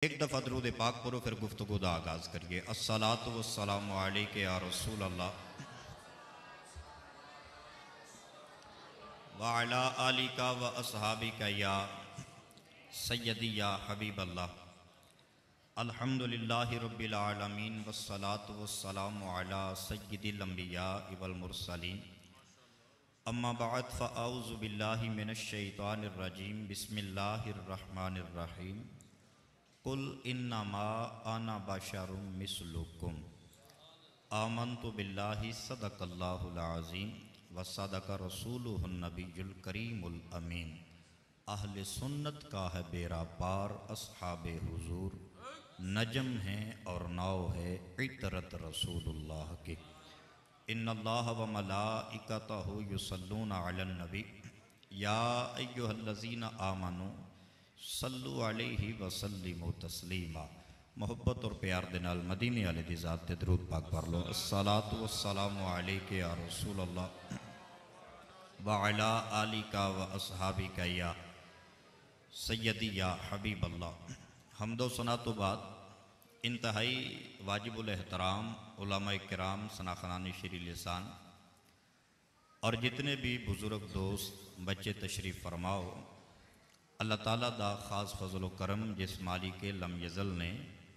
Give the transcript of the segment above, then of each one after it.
ایک دفعہ درود پاک پڑھو پھر گفتگو دا آغاز کریے۔ الصلاۃ والسلام علیک یا رسول اللہ وعلی آلک و اصحابک یا سیدی یا حبیب اللہ۔ الحمدللہ رب العالمین والصلاۃ والسلام علی سید الانبیاء والمرسلین۔ اما بعد فاعوذ باللہ من الشیطان الرجیم بسم اللہ الرحمن الرحیم۔ قل انما انا بشر مثلکم آمنت باللہ صدق اللہ العظیم وصدق رسولہ النبی الکریم الامین۔ اہل سنت کا ہے بیڑا پار، اصحاب حضور نجم ہیں اور ناؤ ہے عطرت رسول اللہ کی۔ ان اللہ و ملائکتہ یصلون علی النبی یا ایہا الذین آمنوا صلو علیہ وسلموا تسلیما۔ محبت اور پیار دے نال مدینے والے دی ذات تے درود پاک پڑھ لو۔ الصلاۃ والسلام علیک یا رسول اللہ وعلی آلک و اصحابک یا سیدی یا حبیب اللہ۔ حمد و ثنا تو بعد انتہائی واجب الاحترام علماء کرام، ثناخوان شری لسان اور جتنے بھی بزرگ دوست بچے تشریف فرماؤ، اللہ تعالیٰ دا خاص فضل و کرم جس مالک لم یزل نے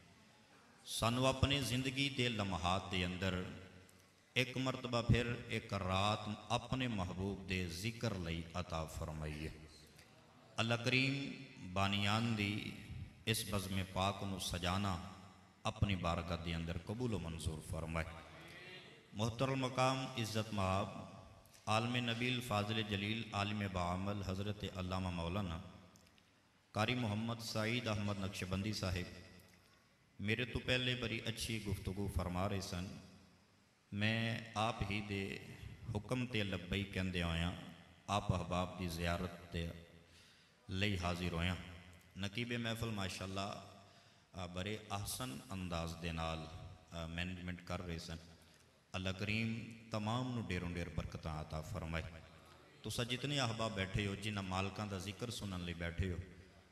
سانو اپنی زندگی دے لمحات دے اندر ایک مرتبہ پھر ایک رات اپنے محبوب دے ذکر لئی عطا فرمائی ہے۔ اللہ کریم بانیان دی اس بزم پاک نو سجانا اپنی بارگاہ دے اندر قبول و منظور فرمائے۔ محترم مقام عزت مآب عالم نبیل فاضل جلیل عالم بعمل حضرت علامہ مولانا قاری محمد سعید احمد نقشبندی صاحب میرے تو پہلے بڑی اچھی گفتگو فرما رہے سن۔ میں آپ ہی دے حکم تے لبئی کہندے ہویاں آپ احباب دی زیارت تے لئی حاضر ہویاں۔ نقیب محفل ماشاءاللہ بڑے احسن انداز دے نال مینجمنٹ کر رہے سن۔ اللہ کریم تمام نو ڈیروں ڈیر برکتاں عطا فرمائے۔ تسا جتنے احباب بیٹھے ہو، جنہ مالکاں دا ذکر سنن لئی بیٹھے ہو،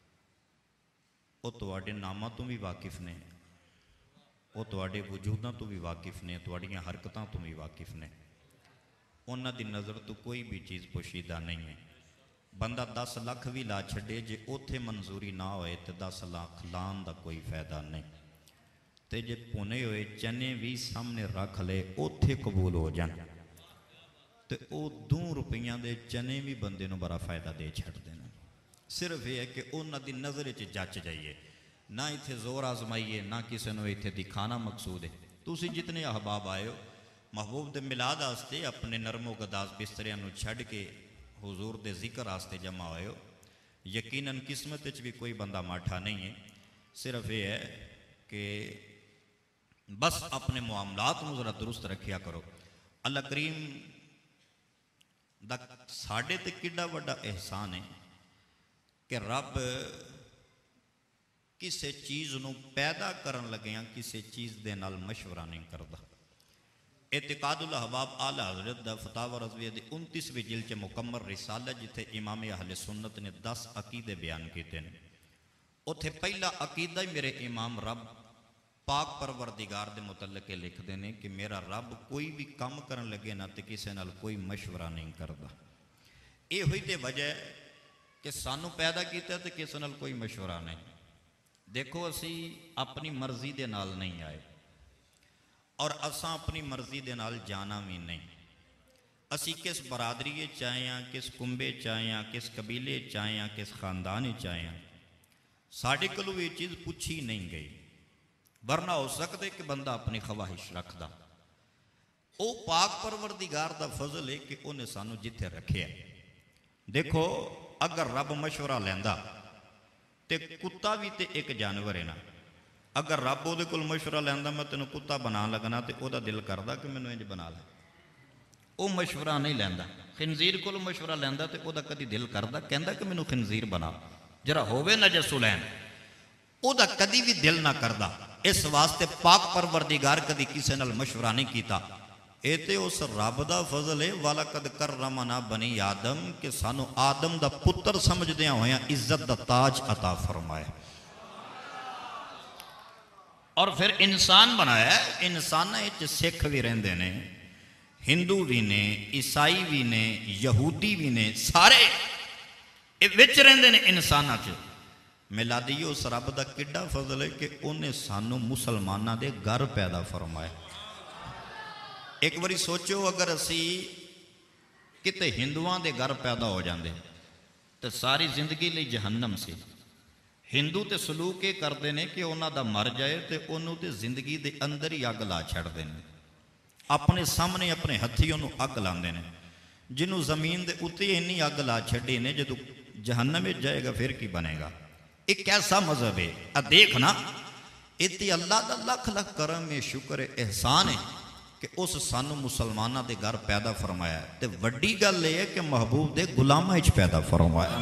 وہ تواڈے ناماں تو بھی واقف نے، وہ تواڈے وجوداں تو بھی واقف نے، تواڈیاں حرکتاں تو بھی واقف نے۔ انہاں دی نظر تو کوئی بھی چیز پوشیدہ نہیں ہے۔ بندہ 10 لاکھ بھی لا چھڑے، جے اوتھے منظوری نہ ہوئے تو 10 لاکھ لان دا کوئی فائدہ نہیں۔ تے جے پونے ہوئے چنے بھی سامنے رکھ لے اوتھے قبول ہو جان، تے او 2 روپیاں دے چنے بھی بندے نو بڑا فائدہ دے چھڑ دینا۔ صرف یہ ہے کہ انہاں دی نظر چ جچ جائیے، نہ ایتھے زور آزمائیے، نہ کسی نو ایتھے دکھانا مقصود ہے۔ تسی جتنے احباب آئے ہو محبوب دے میلاد واسطے اپنے نرم و گداز بستریاں نو چھڑ کے حضور دے ذکر واسطے جمع ہوئے ہو، یقیناً قسمت وچ بھی کوئی بندہ ماٹھا نہیں ہے۔ صرف یہ ہے کہ بس اپنے معاملات نو ذرا درست رکھیا کرو۔ اللہ کریم دا ساڈے تے کڈا وڈا احسان ہے کہ رب کسے چیز نو پیدا کرن لگیاں کسے چیز دے نال مشورہ نہیں کردا۔ اعتقاد الاحباب اعلی حضرت دا فتاوی رضویہ دی 29ویں جلد چ مکمل رسالہ جتھے امام اہل سنت نے 10 عقیدے بیان کیتے ہیں، اتھے پہلا عقیدہ ہی میرے امام رب پاک پروردگار دے متعلق لکھ دینے کہ میرا رب کوئی بھی کام کرن لگے نہ تے کسے نال کوئی مشورہ نہیں کردا۔ اے ہوئی تے وجہ کہ سانو پیدا کیتا تے کسے نال کوئی مشورہ نہیں۔ دیکھو اسی اپنی مرضی دے نال نہیں آئے اور اساں اپنی مرضی دے نال جانا بھی نہیں۔ اسی کس برادری چاہیاں، کس کنبے چاہیاں، کس قبیلے چاہیاں، کس خاندان چاہیاں، ساڑھے کلو یہ چیز پوچھی نہیں گئی، ورنہ ہو سکتے کہ بندہ اپنی خواہش رکھ دا۔ او پاک پروردگار دا فضل ہے کہ انہیں سانو جتھے رکھے ہے۔ دیکھو اگر رب مشورہ لیندا تے کتا بھی تے ایک جانور ہے نا، اگر رب وہ کول مشورہ لیندا میں تینوں کتا بنا لگنا تے او دا دل کردا کہ مینوں انج بنا لے، او مشورہ نہیں لیندا۔ خنزیر کول مشورہ لیندا تے او دا کدی دل کردا کہندا کہ مینوں خنزیر بنا، جرا ہووے نجسلین، او دا کدی بھی دل نہ کردا۔ اس واسطے پاک پروردگار کدی کسے نال مشورہ نہیں کیتا۔ اے تے اس رب دا فضل ہے، وَلَقَدْ كَرَّمْنَا بَنِي آدم کہ سانو آدم دا پتر سمجھ دیاں ہویاں عزت دا تاج عطا فرمائے۔ اور پھر انسان بنایا ہے. انسان سکھ بھی رہندے نے, ہندو بھی نے, عیسائی بھی نے, یہودی بھی نے, سارے وچ رہندے نے انساناں چ. میلادی اس رب دا کڈا فضل ہے کہ انہیں سانو مسلماناں دے گھر پیدا فرمایا. ایک باری سوچو اگر اسی کتے ہندوؤں دے گھر پیدا ہو جاندے تو ساری زندگی لئی جہنم سی. ہندو تے سلوک یہ کرتے ہیں کہ انہوں دا مر جائے تو انہوں دے زندگی دے اندر ہی اگ لا چھڑتے ہیں, اپنے سامنے اپنے ہتھی انہوں اگ لاندے نے. جنہوں زمین دے اتے اینی اگ لا چھڑی نے, جدو جہنم میں جائے گا پھر کی بنے گا. ایک ایسا مذہب ہے. دیکھنا اتی اللہ دا لکھ لکھ کرم میں شکر احسان ہے کہ اس سانو مسلمانہ دے گھر پیدا فرمایا ہے. تے وڈی گل یہ ہے کہ محبوب دے غلامہ اچ پیدا فرمایا,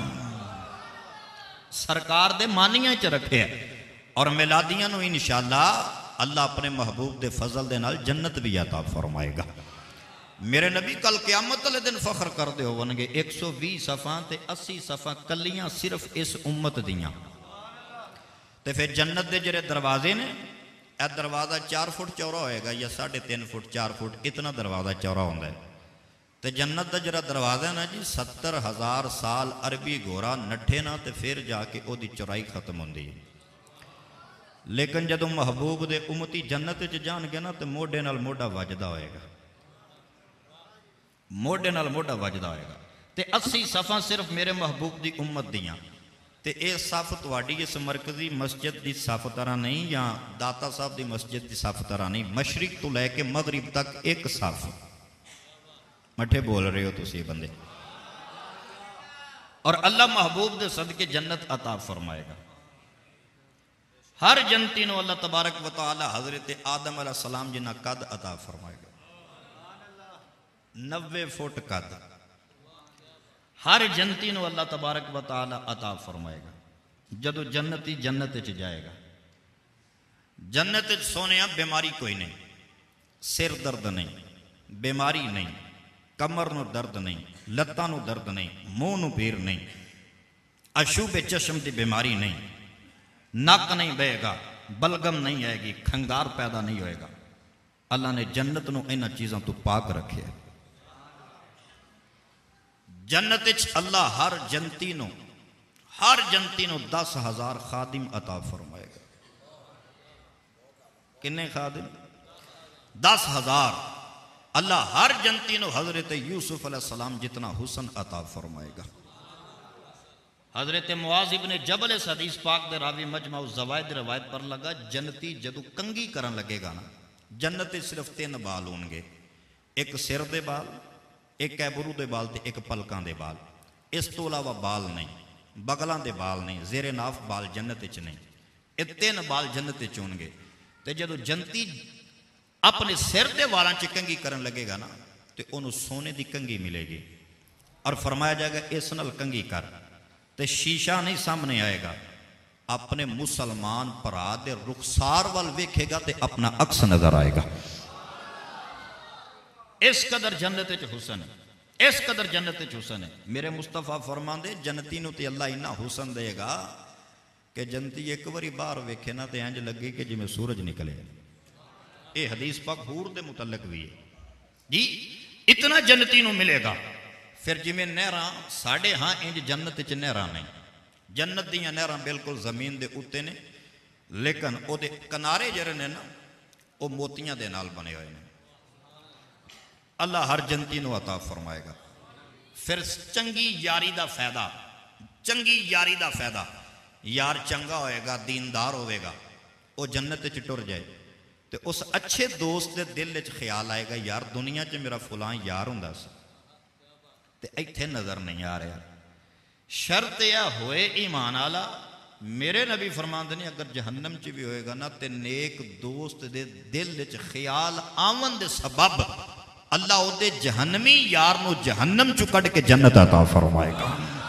سرکار دے مانیاں اچ رکھے ہے. اور میلادیاں نو انشاءاللہ اللہ اپنے محبوب دے فضل دے نال جنت بھی عطا فرمائے گا. میرے نبی کل قیامت والے دن فخر کر دے ہون گے 120 صفحاں تے 80 صفحاں کلیاں صرف اس امت دیاں. تے پھر جنت دے جڑے دروازے نے, اے دروازہ 4 فٹ چوڑا ہوئے گا یا 3.5 فٹ 4 فٹ اتنا دروازہ چوڑا ہوتا ہے. تے جنت دا جڑا دروازہ ہے نا جی 70,000 سال عربی گھوڑا نٹھے نا تے پھر جا کے او دی چوڑائی ختم ہوندی ہے. لیکن جدو محبوب دے امتی جنت چ جان گے نا تے موڈے نال موڈا وجدا ہوئے گا, موڈے نال موڈا وجدا ہوئے گا. تے 80 صفحاں صرف میرے محبوب دی امت دیاں. تے اے صف تواڈی اس مرکزی مسجد دی صف طرح نہیں یا داتا صاحب دی مسجد دی صف طرح نہیں, مشرق تو لے کے مغرب تک ایک صف. مٹھے بول رہے ہو تسی بندے. اور اللہ محبوب دے صدقے جنت عطا فرمائے گا. ہر جنتی نو اللہ تبارک و تعالی حضرت آدم علیہ السلام جنہ قد عطا فرمائے گا, 90 فٹ قد. ہر جنتی نو اللہ تبارک و تعالی عطا فرمائے گا. جدو جنتی جنت چ جائے گا, جنت چ سونیا بیماری کوئی نہیں, سر درد نہیں, بیماری نہیں, کمر نو درد نہیں, لتاں نو درد نہیں, منہ نو پیر نہیں, اشوب چشم دی بیماری نہیں, نک نہیں بہے گا, بلگم نہیں آئے گی, کھنگار پیدا نہیں ہوئے گا. اللہ نے جنت نو انہاں چیزاں تو پاک رکھے. جنت اچ اللہ ہر جنتی نو 10,000 خادم عطا فرمائے گا. کنے خادم؟ 10,000. اللہ ہر جنتی نو حضرت یوسف علیہ السلام جتنا حسن عطا فرمائے گا. حضرت معاذ ابن جبل اس حدیث پاک دے راوی مجمع الزوائد روایت پر لگا, جنتی جدو کنگی کرن لگے گا نا, جنت صرف 3 بال ہون گے, ایک سر دے بال, ایک کیبرو دے بال تے ایک پلکاں دے بال. اس تو علاوہ بال نہیں, بغلاں دے بال نہیں, زیر ناف بال جنت وچ نہیں. اے 3 بال جنت وچ ہون گے. تے جدو جنتی اپنے سر دے والاں چ کنگھی کرن لگے گا نا تے اونوں سونے دی کنگھی ملے گی. اور فرمایا جائے گا اس نال کنگھی کر, تے شیشہ نہیں سامنے آئے گا, اپنے مسلمان پرا دے رخسار وال ویکھے گا تے اپنا عکس نظر آئے گا. اس قدر جنت وچ حسن ہے, اس قدر جنت وچ حسن ہے. میرے مصطفیٰ فرماندے جنتی نو تے اللہ اتنا حسن دے گا کہ جنتی ایک باری باہر ویکھے نا تے انج لگے کہ جویں سورج نکلے. اے حدیث پاک حور دے متعلق بھی ہے جی. اتنا جنتی نو ملے گا. پھر جویں نہراں ساڈے ہاں انج جنت وچ نہراں نہیں, جنت دیاں نہراں بالکل زمین دے اوتے نے, لیکن او دے کنارے جڑے نے نا او موتیاں دے نال بنے ہوئے نے. اللہ ہر جنتی نو عطا فرمائے گا. پھر چنگی یاری دا فائدہ, چنگی یاری دا فائدہ, یار چنگا ہوئے گا, دیندار ہوئے گا, وہ جنت چ ٹر جائے تو اس اچھے دوست دے دل چ خیال آئے گا یار دنیا چ میرا فلاں یار ہوندا سی تے ایتھے نظر نہیں آ رہا. شرط یہ ہوئے ایمان والا. میرے نبی فرماندے نے اگر جہنم چ بھی ہوئے گا نا تے نیک دوست دے دل چ خیال آون دے سبب اللہ او دے جہنمی یار نو جہنم چ کڈ کے جنت عطا فرمائے گا.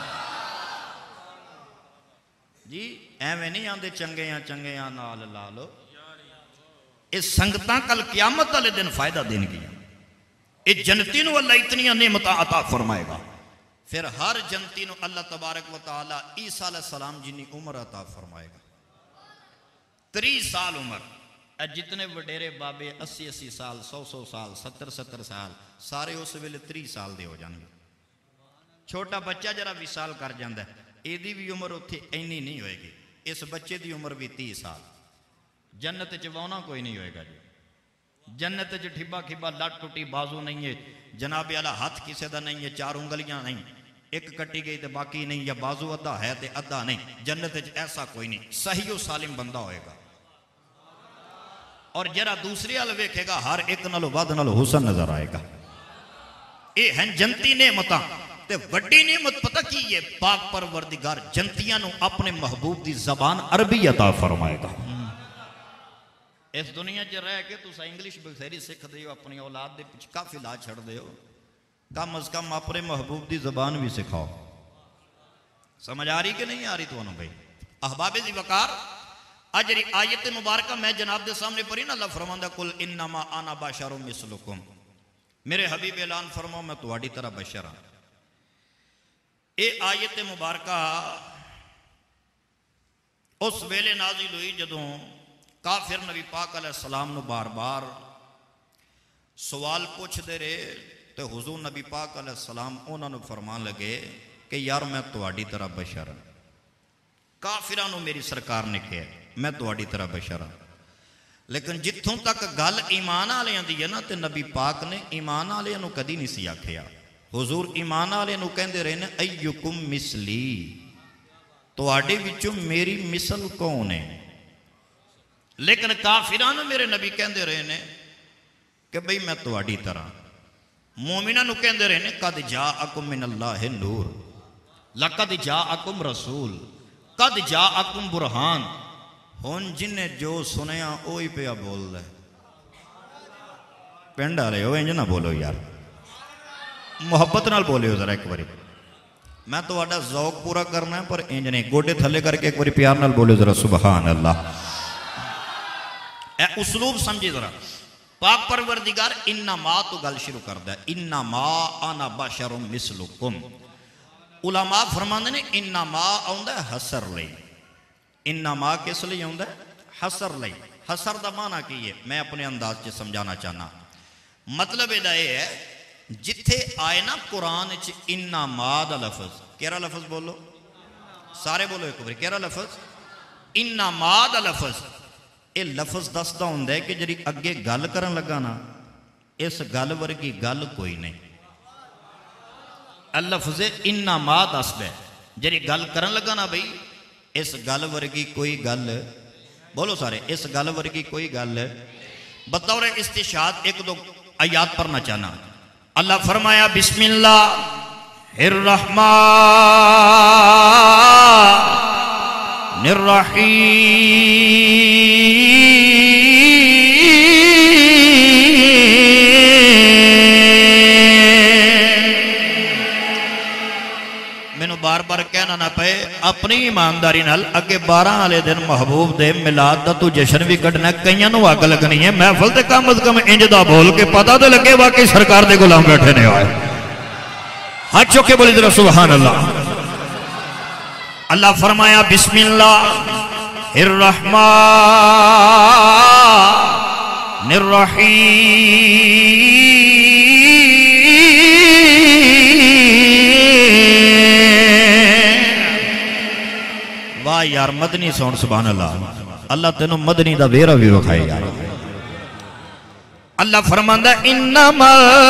جی ایویں نہیں آندے چنگیاں نال لا لو. اس سنگتاں کل قیامت والے دن فائدہ دین گیا. اس جنتی نو اللہ اتنی نعمتاں عطا فرمائے گا. پھر ہر جنتی نو اللہ تبارک و تعالی عیسیٰ علیہ السلام جنی عمر عطا فرمائے گا. 30 سال عمر. جتنے وڈیرے بابے 80 سال 100 سال 70 سال سارے اس ویلے 30 سال دے ہو جان گے. چھوٹا بچہ جرا وصال کر جاندہ ہے ایدی بھی عمر اتھی اینی نہیں ہوئے گی. اس بچے دی عمر بھی 30 سال. جنت چوانا کوئی نہیں ہوئے گا جی. جنت چ ٹھبا کھبا لٹ ٹوٹی بازو نہیں ہے جناب اعلیٰ ہاتھ کسے دا نہیں ہے 4 انگلیاں نہیں ایک کٹی گئی تے باقی نہیں یا بازو ادھا ہے تے ادھا نہیں. جنت چ ایسا کوئی نہیں. صحیح و سالم بندہ ہوئے گا. اور جرا دوسری حال ویکھے گا ہر ایک نالو ود نالو حسن نظر آئے گا. اے ہیں جنتی نعمتاں تے وڈی نعمت پتہ کی یہ پاک پروردگار جنتیاں نو اپنے محبوب دی زبان عربی عطا فرمائے گا. اس دنیا چ رہ کے تو انگلش بخیری سکھ دے ہو اپنی اولاد دے پچھ کافی لا چھڑ دے ہو. کم از کم اپنے محبوب دی زبان بھی سکھاؤ. سمجھ آ رہی کہ نہیں آ رہی تو انہوں بھائی احباب دی وقار اجری آیت مبارکہ میں جناب دے سامنے پڑھی نا. اللہ فرماندہ کل انما انا بشر مثلکم میرے حبیب اعلان فرماؤ میں تواڈی طرح بشر ہاں. اے آیت مبارکہ اس ویلے نازل ہوئی جدوں کافر نبی پاک علیہ السلام نو بار بار سوال پوچھ دے رہے تے حضور نبی پاک علیہ السلام انہوں نے فرمان لگے کہ یار میں تواڈی طرح بشر ہوں. کافرانو میری سرکار نے کہا میں تواڈی طرح بشر ہوں. لیکن جتھوں تک گل ایمان آلیاں دی ہے نا تے نبی پاک نے ایمان آلیاں نو کدی نہیں سی آکھیا. حضور ایمان آلیاں نو کہندے رہے نے ایکم مثلی تواڈے وچوں میری مثل کون ہے. لیکن کافرانو میرے نبی کہندے رہے نے کہ بھئی میں تواڈی طرح. مومناں نو کہندے رہے نے قد جاءکم من اللہ نور لقد جاءکم رسول قد جاءکم برہان. ہون جن نے جو سنیا اوہی پہ بول دے. پینڈ آ رہے ہو انج نہ بولو یار محبت نال بولے ہو ذرا ایک باری. میں تو آڈا ذوق پورا کرنا ہے پر انج نہیں گوڑے تھلے کر کے ایک باری پیار نال بولے ذرا سبحان اللہ. اے اسلوب سمجھے ذرا. پاک پروردگار انما تو گل شروع کر دا ہے انما انا بشر مثلکم. علماء فرماندے نے انما آندا ہے حسر لئی. انما کس لئی آندا ہے حسر لئی. حسر دا معنی کی ہے میں اپنے انداز سے سمجھانا چاہنا. مطلب یہ ہے جتھے آئے نا قرآن چ انما دا لفظ کیرا لفظ بولو سارے بولو ایک بار کیرا لفظ انما دا لفظ. اے لفظ دستا ہوں ہے کہ جری اگے گل کرن لگا نا اس گل ورگی گل کوئی نہیں. اللفظ انما دس دے جری گل کرن لگا نا بھئی اس گل ورگی کوئی گل بولو سارے اس گل ورگی کوئی گل. بطور استشہاد ایک دو آیات پڑھنا چاہنا. اللہ فرمایا بسم اللہ الرحمن الرحیم مینوں بار بار کہنا نہ پے اپنی ایمانداری نال اگے 12 والے دن محبوب دے میلاد دا تو جشن بھی کڈنا کئیاں نو اگ لگنی ہے. محفل تے کم از کم انج دا بول کے پتہ تے لگے واقعی سرکار دے غلام بیٹھے نے آئے. ہاتھ چوک کے بولی ذرا سبحان اللہ. اللہ فرمایا بسم اللہ الرحمن الرحیم. واہ یار مدنی سون سبحان اللہ. اللہ تینوں مدنی دا ویرا بھی رکھائے یار. اللہ فرماندہ انما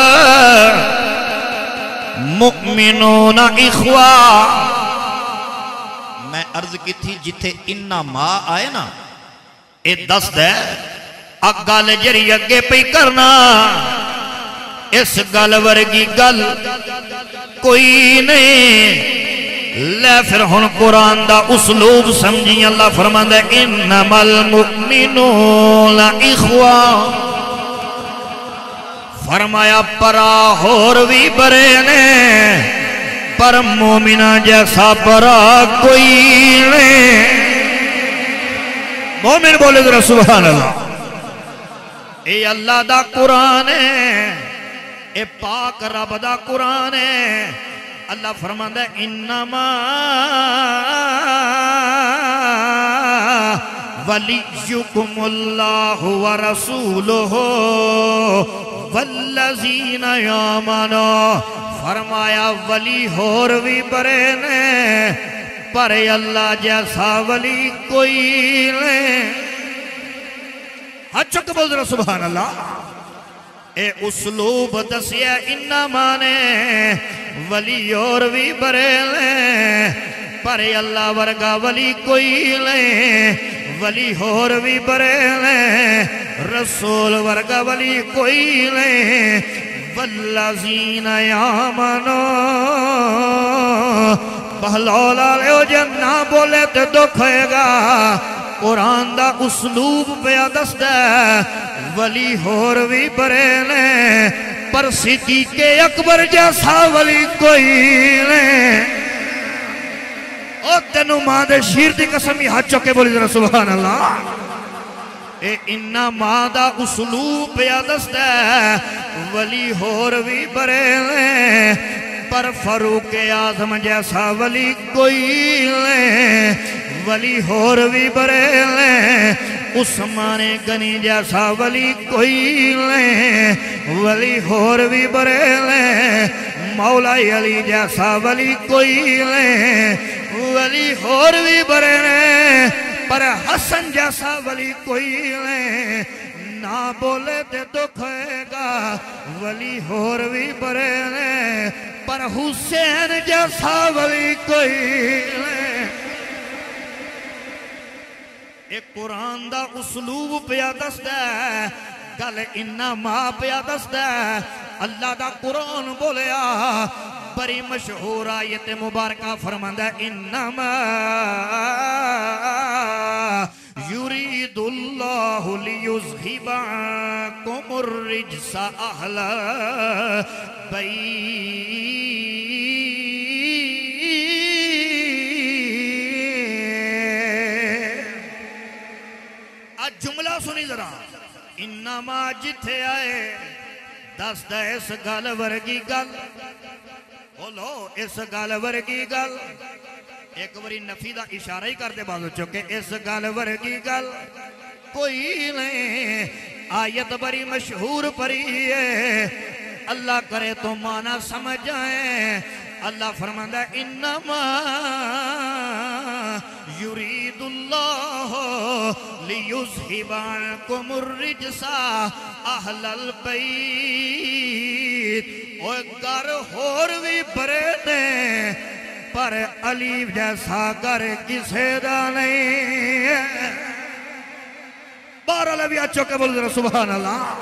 مؤمنون اخوہ. میں عرض کی تھی جتھے انما آئے نا اے دس دے اگ گل جری اگے پہ کرنا اس گل ورگی گل کوئی نہیں. لے پھر ہن قرآن دا اسلوب سمجھی. اللہ فرماندہ انما المؤمنون اخوہ. فرمایا پرا ہور بھی برے نے پر مومنہ جیسا پرا کوئی نہیں. مومن بولے ذرا سبحان اللہ. اے اللہ دا قرآن ہے اے پاک رب دا قرآن ہے. اللہ فرماندہ انما ولیکم اللہ ورسولہ والذین آمنوا، فرمایا ولی ہور بھی بڑے نے پر اللہ جیسا ولی کوئی نہیں۔ چک بول رہا سبحان اللہ۔ اے اسلوب دسیا انما نے ولی اور بھی بڑے نے پر اللہ ورگا ولی کوئی نہیں، ولی اور بھی بڑے نے رسول ورگا ولی کوئی نہیں۔ والذین آمنوا، بہلولا لے جب نہ بولے تو دکھ ہوئے گا۔ قرآن دا اسلوب پہ دست ہے ولی اور بھی بڑے نے پر صدیق اکبر جیسا ولی کوئی نہیں۔ او تینو ماں دے شیر دی قسمی ہاتھ چکے بولی ذرا سبحان اللہ۔ اے انما دا اسلوب پہ دست ہے ولی اور بھی بڑے نے پر فاروق اعظم جیسا ولی کوئی نہیں، ولی اور بھی بڑے نے عثمان غنی جیسا ولی کوئی نہیں، ولی اور بھی بڑے نے مولا علی جیسا ولی کوئی نہیں، ولی اور بھی بڑے نے پر حسن جیسا ولی کوئی نہیں۔ نہ بولے تے دکھ ہوئے گا ولی اور بھی بڑے نے پر حسین جیسا ولی کوئی نہیں۔ ایک قرآن دا اسلوب پہ دست ہے گل انما پہ دست ہے۔ اللہ دا قرآن بولیا بڑی مشہور آیت مبارکہ فرماندہ انما یرید اللہ لیذہب عنکم الرجس اہل بیت۔ آج جملہ سنی ذرا، انما جتھے آئے دست اس گل ورگی گل، بولو اس گل ورگی گل، ایک بری نفی دا اشارہ ہی کرتے بازو چکے اس گل ورگی گل کوئی نہیں۔ آیت بڑی مشہور پڑھی ہے، اللہ کرے تو معنی سمجھ جائیں۔ اللہ فرماندہ انما یرید اللہ لیذہب عنکم الرجس اہل البیت۔ اوہ گر اور بھی بڑے نے پر علی جیسا گر کسے دا نہیں ہے۔ بارہ لبی اچھو کے بول ذرا سبحان اللہ۔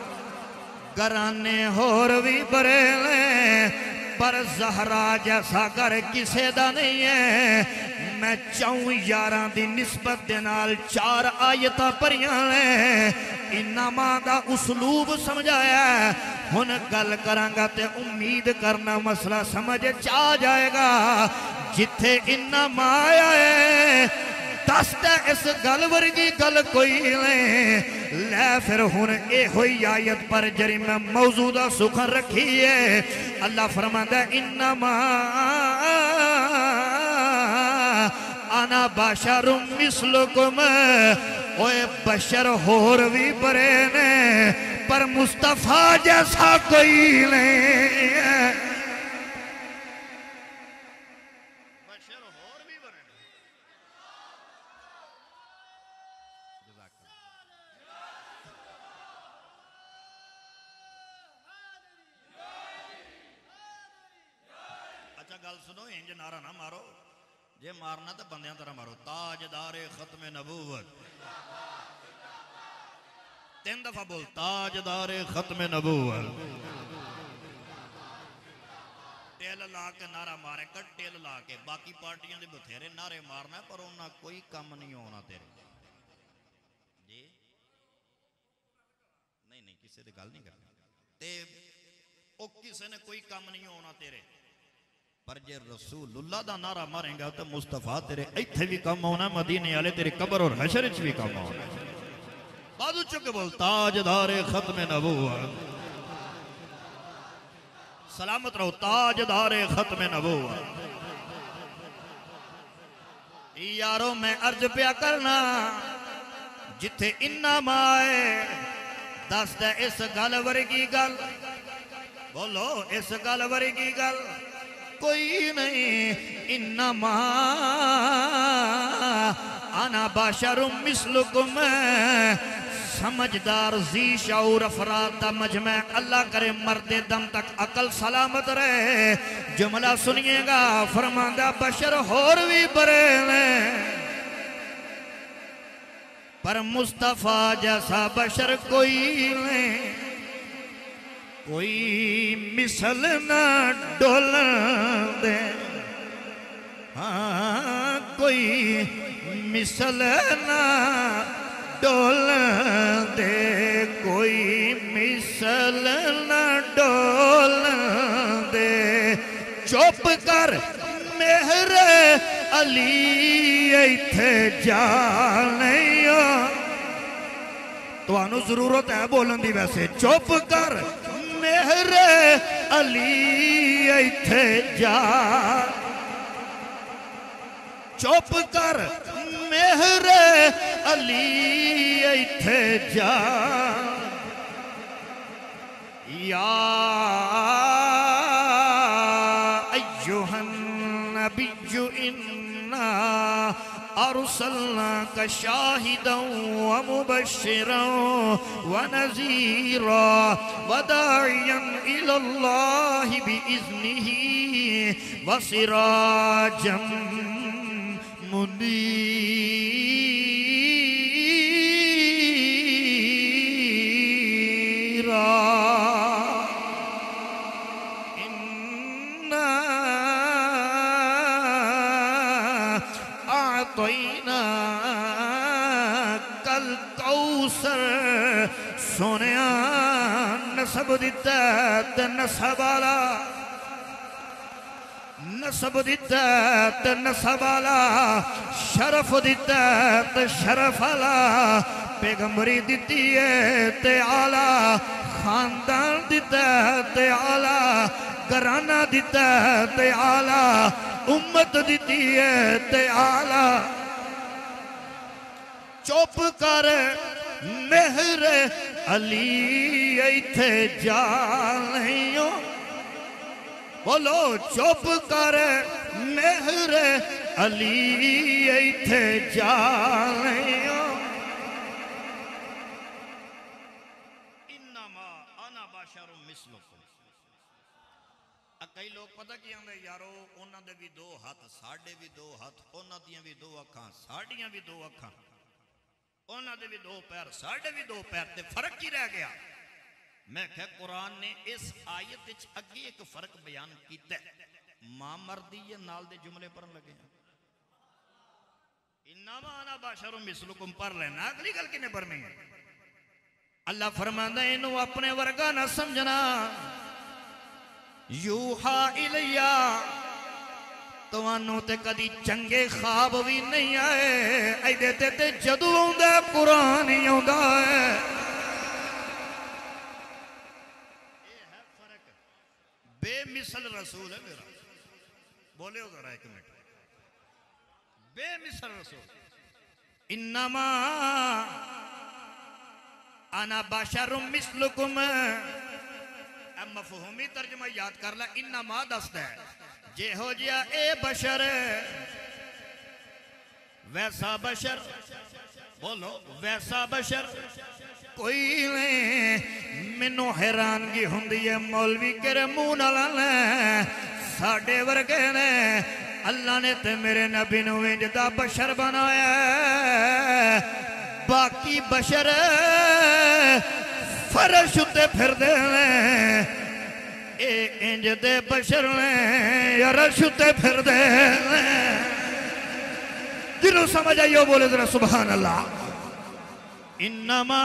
گرانے اور بھی بڑے نے پر زہرا جیسا گر کسے دا نہیں ہے۔ میں چاہوں یاراں دی نسبت دینال 4 آیتاں پڑھیاں نے انما دا اسلوب سمجھایا ہے۔ ہن گل کرانگا تے امید کرنا مسئلہ سمجھ چاہ جائے گا۔ جتھے انما آیا ہے دست اس گل ورگی گل کوئی نہیں۔ لے پھر ہن اے ہوئی آیت پر جری میں موضوعہ سکھن رکھی ہے۔ اللہ فرماندہ انما انا بشر مثلکم، اوے بشر اور بھی بڑے نے پر مصطفیٰ جیسا کوئی نہیں ہے۔ بشر اور بھی بڑے نے۔ اچھا گل سنو، انج نعرہ نہ مارو، جے مارنا تو بندیاں طرح مارو۔ تاجدار ختم نبوت، 3 دفعہ بول تاجدار ختم نبوت۔ ٹیل لا کے نعرہ مارے کر، ٹیل لا کے باقی پارٹیاں دے بتھیرے نعرے مارنا ہے پر انہاں کوئی کم نہیں ہونا تیرے جی نہیں کسے دے گل نہیں کرنا تے او کسے نے کوئی کم نہیں ہونا تیرے پر جے رسول اللہ دا نعرہ ماریں گا تو مصطفیٰ تیرے ایتھے بھی کم ہونا، مدینے والے تیرے قبر اور حشر وچ بھی کم ہونا۔ بازو چکے بول تاجدار ختم نبوت، سلامت رہو تاجدار ختم نبوت۔ یارو میں عرض پیا کرنا جتھے انما ہے دس دے اس گل ورگی گل بولو اس گل ورگی گل کوئی نہیں انما انا بشر مثلکم سمجھدار ذی شعور افراد دا مجمع اللہ کرے مرد دم تک عقل سلامت رہے جملہ سنیے گا فرماندہ بشر ہور بھی برے لیں پر مصطفیٰ جیسا بشر کوئی نہیں کوئی مثل نہ ڈول دے ہاں کوئی مثل نہ ڈول دے کوئی مثل نہ ڈول دے چپ کر مہر علی ایتھے جانیو تو آنو ضرورت ہے بولن دی ویسے چپ کر مہر علی ایتھے جان چپ کر مہر علی ایتھے جان یا ایوہ النبی انا ارسلناک شاہدا ومبشرا ونذیرا وداعیا الی اللہ بإذنہ وسراجا منیرا انا اعطینا کل کوثر سونیا نسب دیتا تے نسب آلا نسب دیتا تے نسب آلا شرف دیتا تے شرف آلا پیغمبری دیتی ہے تے آلا خاندان دیتا تے آلا گرانہ دیتا تے آلا امت دیتی ہے تے آلا چوپ کر مہر علی ایتھے جانیوں بولو چوپ کر مہر علی ایتھے جانیوں انما انا بشر مثلکم کئی لوگ پتہ کی ہوں گے یارو انہاں دے بھی دو ہاتھ ساڑھے بھی دو ہاتھ انہاں دیاں بھی دو اکھاں ساڑھیاں بھی دو اکھاں انہاں دے بھی دو پیر ساڑھے بھی دو پیر تے فرق کی رہ گیا میں کہا قرآن نے اس آیت اچھ اگے ایک فرق بیان کیتا ہے ماں مردی یہ نال دے جملے پر لگے ہیں انما انا بشر مثلکم پر لینا اگلی گل کنے پر نہیں اللہ فرماندہ انہوں اپنے ورگا نہ سمجھنا یوحا الیہ تو انہوں تے کدی چنگے خواب بھی نہیں آئے اے دیتے تے جدو ہوندہ قرآن ہی ہوندہ ہے یہ ہے فرق بے مثل رسول ہے میرا بولے ہو ذرا ایک منٹ بے مثل رسول انما انا بشر مثلکم اب مفہومی ترجمہ یاد کر لیں انما دستا ہے جے ہو جیا اے بشر ویسا بشر بولو ویسا بشر کوئی نہیں منو حیرانگی ہوندی ہے مولوی کرے مونا لیں ساڑھے ورگے نے اللہ نے تے میرے نبی نو انجدہ بشر بنایا ہے باقی بشر فرش تے پھر دے لیں اے انج دے بشر لیں یا رش تے پھر دے لیں جنہوں سمجھ آئیو بولے ذرا سبحان اللہ انما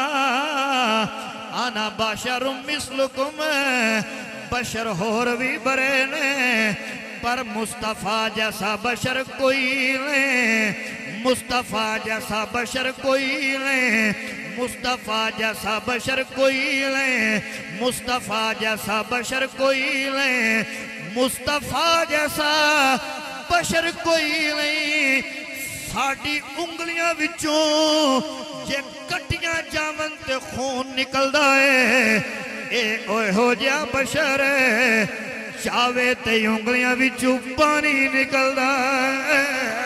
انا بشر مثلکم بشر ہور بھی برے نے پر مصطفیٰ جیسا بشر کوئی نہیں مصطفیٰ جیسا بشر کوئی نہیں مصطفیٰ جیسا بشر کوئی نہیں مصطفیٰ جیسا بشر کوئی نہیں مصطفیٰ جیسا بشر کوئی نہیں ساڑھی انگلیاں وچوں جے کٹیاں جاون تے خون نکلدا ہے اے اوہ ہو جا بشر ہے چاوے تے انگلیاں وچوں پانی نکلدا ہے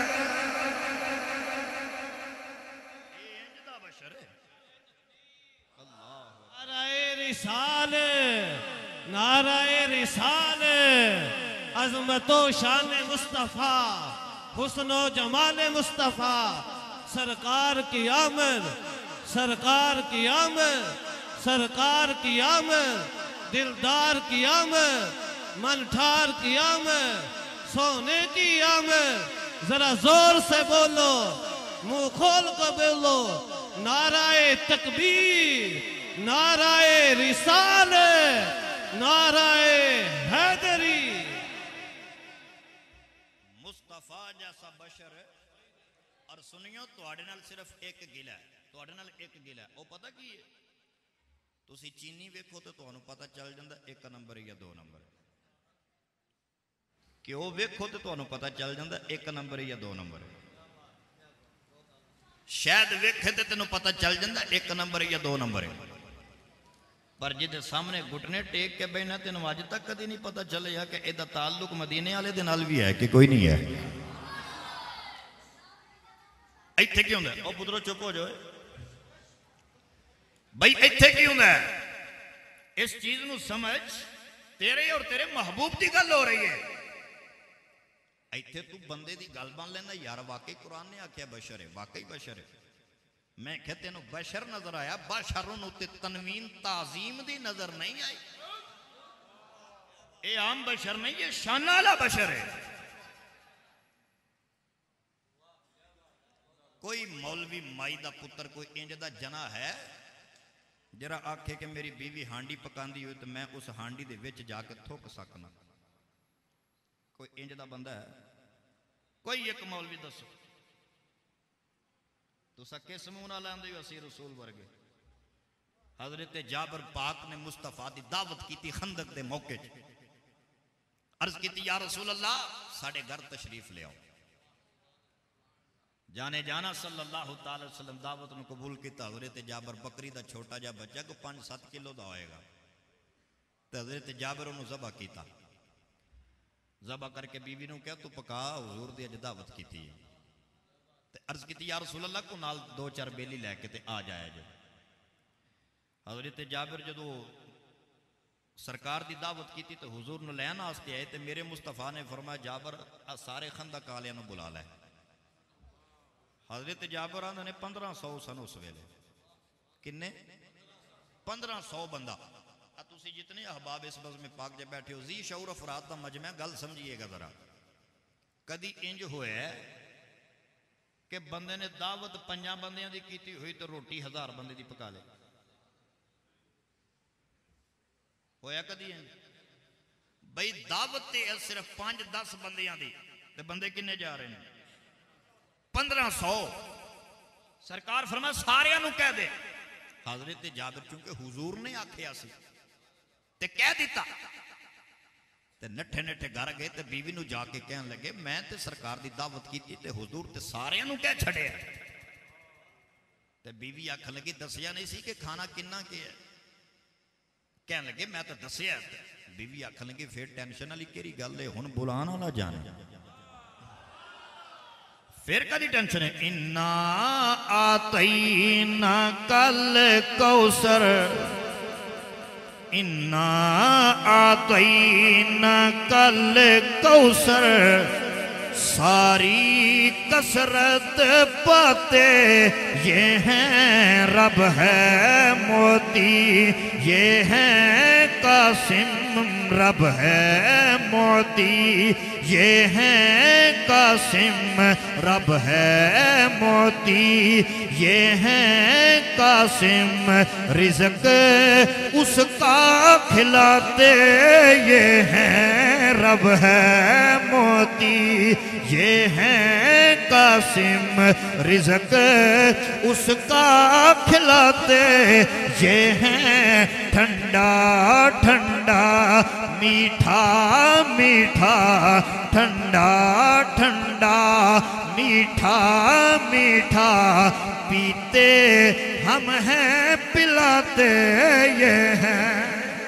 نعرہ رسال عظمت و شان مصطفیٰ حسن و جمال مصطفیٰ سرکار کی آمد سرکار کی آمد سرکار کی آمد دلدار کی آمد منٹھار کی آمد سونے کی آمد ذرا زور سے بولو منہ کھول کو بولو نعرہ تکبیر نعرہ رسال نعرہ حیدری مصطفیٰ جیسا بشر اور سنیو توڑے نال صرف ایک گلہ ہے توڑے نال ایک گلہ ہے وہ پتہ کی ہے تسی چینی ویکھو تو انہوں پتہ چل جاندہ ایک نمبر یا دو نمبر کہ وہ ویکھو تو انہوں پتہ چل جاندہ ایک نمبر یا دو نمبر شاید ویکھے تو انہوں پتہ چل جاندہ ایک نمبر یا دو نمبر پر جدے سامنے گھٹنے ٹیک کے بینا تینوں آج تک کدی نہیں پتہ چلے یا کہ ایدہ تعلق مدینے والے دے نال بھی ہے کہ کوئی نہیں ہے ایتھے کیوں ہے او پترو چپ ہو جائے بھائی ایتھے کیوں ہے اس چیز نو سمجھ تیرے اور تیرے محبوب دی گل ہو رہی ہے ایتھے تو بندے دی گل بان لینا یار واقعی قرآن نے آکھیا بشر ہے واقعی بشر ہے میں کہتے ہیں بشر نظر آیا بشرن ہوتے تنوین تعظیم دی نظر نہیں آئی اے عام بشر نہیں یہ شان والا بشر ہے کوئی مولوی مائی دا پتر کوئی انج دا جنا ہے جرا آکھے کہ میری بیوی ہانڈی پکاندی ہوئی تو میں اس ہانڈی دے وچ جا کے تھوک سکنا کوئی انج دا بندہ ہے کوئی ایک مولوی دسو تو سکے سمونہ لیندے ہو اسی رسول ورگے حضرت جابر پاک نے مصطفیٰ دی دعوت کی تھی خندق دے موقع عرض کی تھی یا رسول اللہ ساڑھے گھر تشریف لے آؤ جانے جانا صلی اللہ تعالی وسلم دعوت نے قبول کی تھا حضرت جابر بکری دا چھوٹا جا بچہ کو 5-7 کلو دا ہوئے گا تو حضرت جابر انہوں ذبح کی تھا ذبح کر کے بیوی نے کہا تو پکا حضور دی اج دعوت کی تھی عرض کی تھی یا رسول اللہ کو نال 2-4 بیلی لے کے تے آ جائے جو حضرت جابر جدو سرکار دی دعوت کی تھی تو حضور نے لین آستے آئے تے میرے مصطفیٰ نے فرمایا جابر سارے خندق آلیاں نو بلا لے حضرت جابر آنے نے 1500 سن اس ویلے کنے 1500 بندہ تسی جتنے احباب اس بزم میں پاک جب بیٹھے ہو زی شعور افراد دا مجمع گل سمجھئے گا ذرا کدی انج ہوئے کہ بندے نے دعوت 5 بندیاں دی کیتی ہوئی تو روٹی 1000 بندے دی پکا لے ہویا کدی ہیں بھئی دعوت تے صرف 5-10 بندیاں دی تے بندے کنے جا رہے ہیں 1500 سرکار فرمایا سارے نو کہہ دے حضرت جابر چونکہ حضور نے آکھیا سی تے کہہ دیتا تے نٹھے نٹھے گھر گئے تے بیوی نو جا کے کہن لگے میں تے سرکار دی دعوت کی تے حضور تے سارے نو کہہ چھڑے تے بیوی آکھن لگی دسیا نہیں سی کہ کھانا کننا کیا ہے کہن لگے میں تے دسیا بیوی آکھن لگی پھر ٹینشن والی کیڑی گل ہے ہن بلانا والا جانا پھر کدی ٹینشن ہے انا آتینا کل کوثر انا آتینا کل کوثر ساری کثرت پاتے یہ ہیں رب ہے موتی یہ ہیں قاسم رب ہے موتی یہ ہیں قاسم رب ہے موتی یہ ہیں قاسم رزق اس کا کھلاتے یہ ہیں رب ہے موتی یہ ہیں قاسم رزق اس کا کھلاتے یہ ہیں ٹھنڈا ٹھنڈا میٹھا میٹھا ٹھنڈا ٹھنڈا میٹھا میٹھا پیتے ہم ہیں پلاتے یہ ہیں.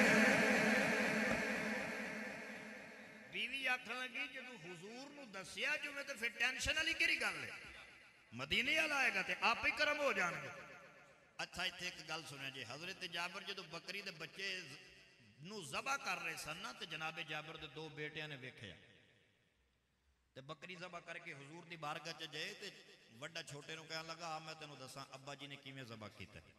بیوی آکھن لگی جدو حضور نو دسیا جو میں تو پھر ٹینشن والی کیڑی گل ہے مدینے والا آئے گا تے آپ ہی کرم ہو جان گے. اچھا اتنے ایک گل سنیا جی حضرت جابر جدو بکری دے بچے نو ذبح کر رہے سن نا تے جناب جابر دے دو بیٹیاں نے ویکھیا تے بکری ذبح کر کے حضور دی بارگاہ چ جائے تے وڈا چھوٹے نو کہن لگا میں تینوں دساں ابا جی نے کیویں ذبح کیتا ہے.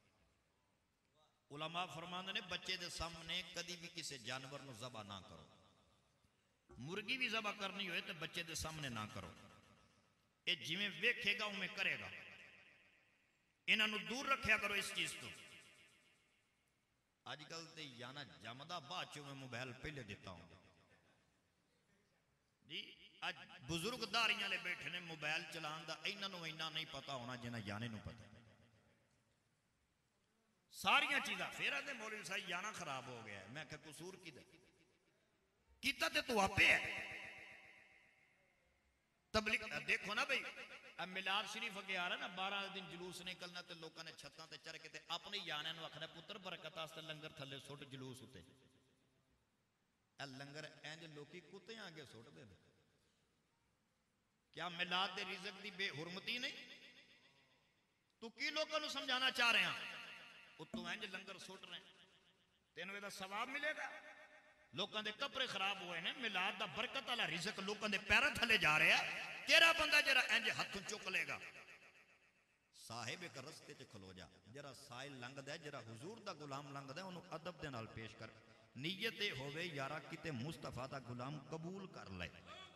علماء فرماندے نے بچے دے سامنے کدی بھی کسی جانور نو ذبح نہ کرو. مرغی بھی ذبح کرنی ہوئے تے بچے دے سامنے نہ کرو. اے جویں ویکھے گا اوویں کرے گا. انہاں نو دور رکھیا کرو اس چیز تو. آج کل تے یانا جامدہ بعد چوں میں موبائل پہلے دیتا ہوں جی. آج بزرگ داریاں لے بیٹھے نے موبائل چلان دا انہاں نو اینا نہیں پتا ہونا جنہ یانے نو پتا. ساریاں چیزاں پھر آدھے مولوی صاحب یانا خراب ہو گیا ہے. میں کہ قصور کی دے کیتا تے تو آپے ہے. تبلیغ دیکھو نا بھئی اب میلاد شریف اگے آ رہا نا 12 دن جلوس نکلنا تے لوکاں نے چھتاں تے چڑھ کے تے اپنے یانے نو آکھنا پتر برکت واسطے لنگر تھلے سٹ جلوس ہوتے. اے لنگر انج لوکی کتے آگے سٹ دے. کیا میلاد دے رزق دی بے حرمتی نہیں؟ تو کی لوگوں نو سمجھانا چاہ رہے ہیں اتوں انج لنگر سٹ رہے ہیں تینوں دا ثواب ملے گا. لوکاں دے کپڑے خراب ہوئے ہیں میلاد دا برکت والا رزق لوکاں دے پیراں تھلے جا رہا ہے. کیڑا بندہ جرا انج ہتھوں چک لے گا. صاحب ایک رستے تے کھلو جا جرا سائل لنگدا ہے جرا حضور دا غلام لنگدا ہے اونوں ادب دے نال پیش کر. نیت اے ہوے یارا کتے مصطفیٰ دا غلام قبول کر لے.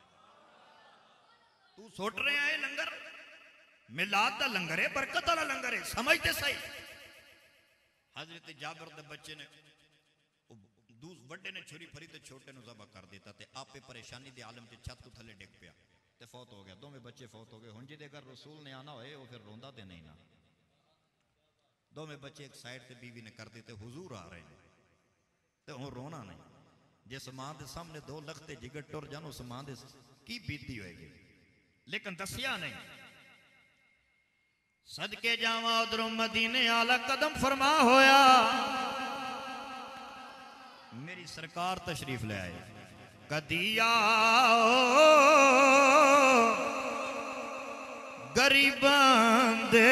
تو سوٹ رہے ہیں لنگر میلاد دا لنگر ہے برکت والا لنگر ہے سمجھتے صحیح. حضرت جابر دے بچے نے وڈے نے چھری پھری تے چھوٹے نو ذبح کر دیتا تے آپ پہ پریشانی دے عالم تے چھت تو تھلے ڈگ پیا تے فوت ہو گیا. دوویں بچے فوت ہو گئے. ہن جے اگر رسول نے آنا ہوئے وہ پھر روندا تے نہیں نا. دوویں بچے ایک سائیڈ تے بیوی نے کر دیتے حضور آ رہے ہیں تے ہن رونا نہیں. جس ماں دے سامنے دو لختے جگر ٹر جان اس ماں دے کی بیتی ہوئے گی لیکن دسیا نہیں. صدقے جاواں ادھروں مدینے والا قدم فرما ہویا میری سرکار تشریف لے آئے. کدی آؤ غریباں دے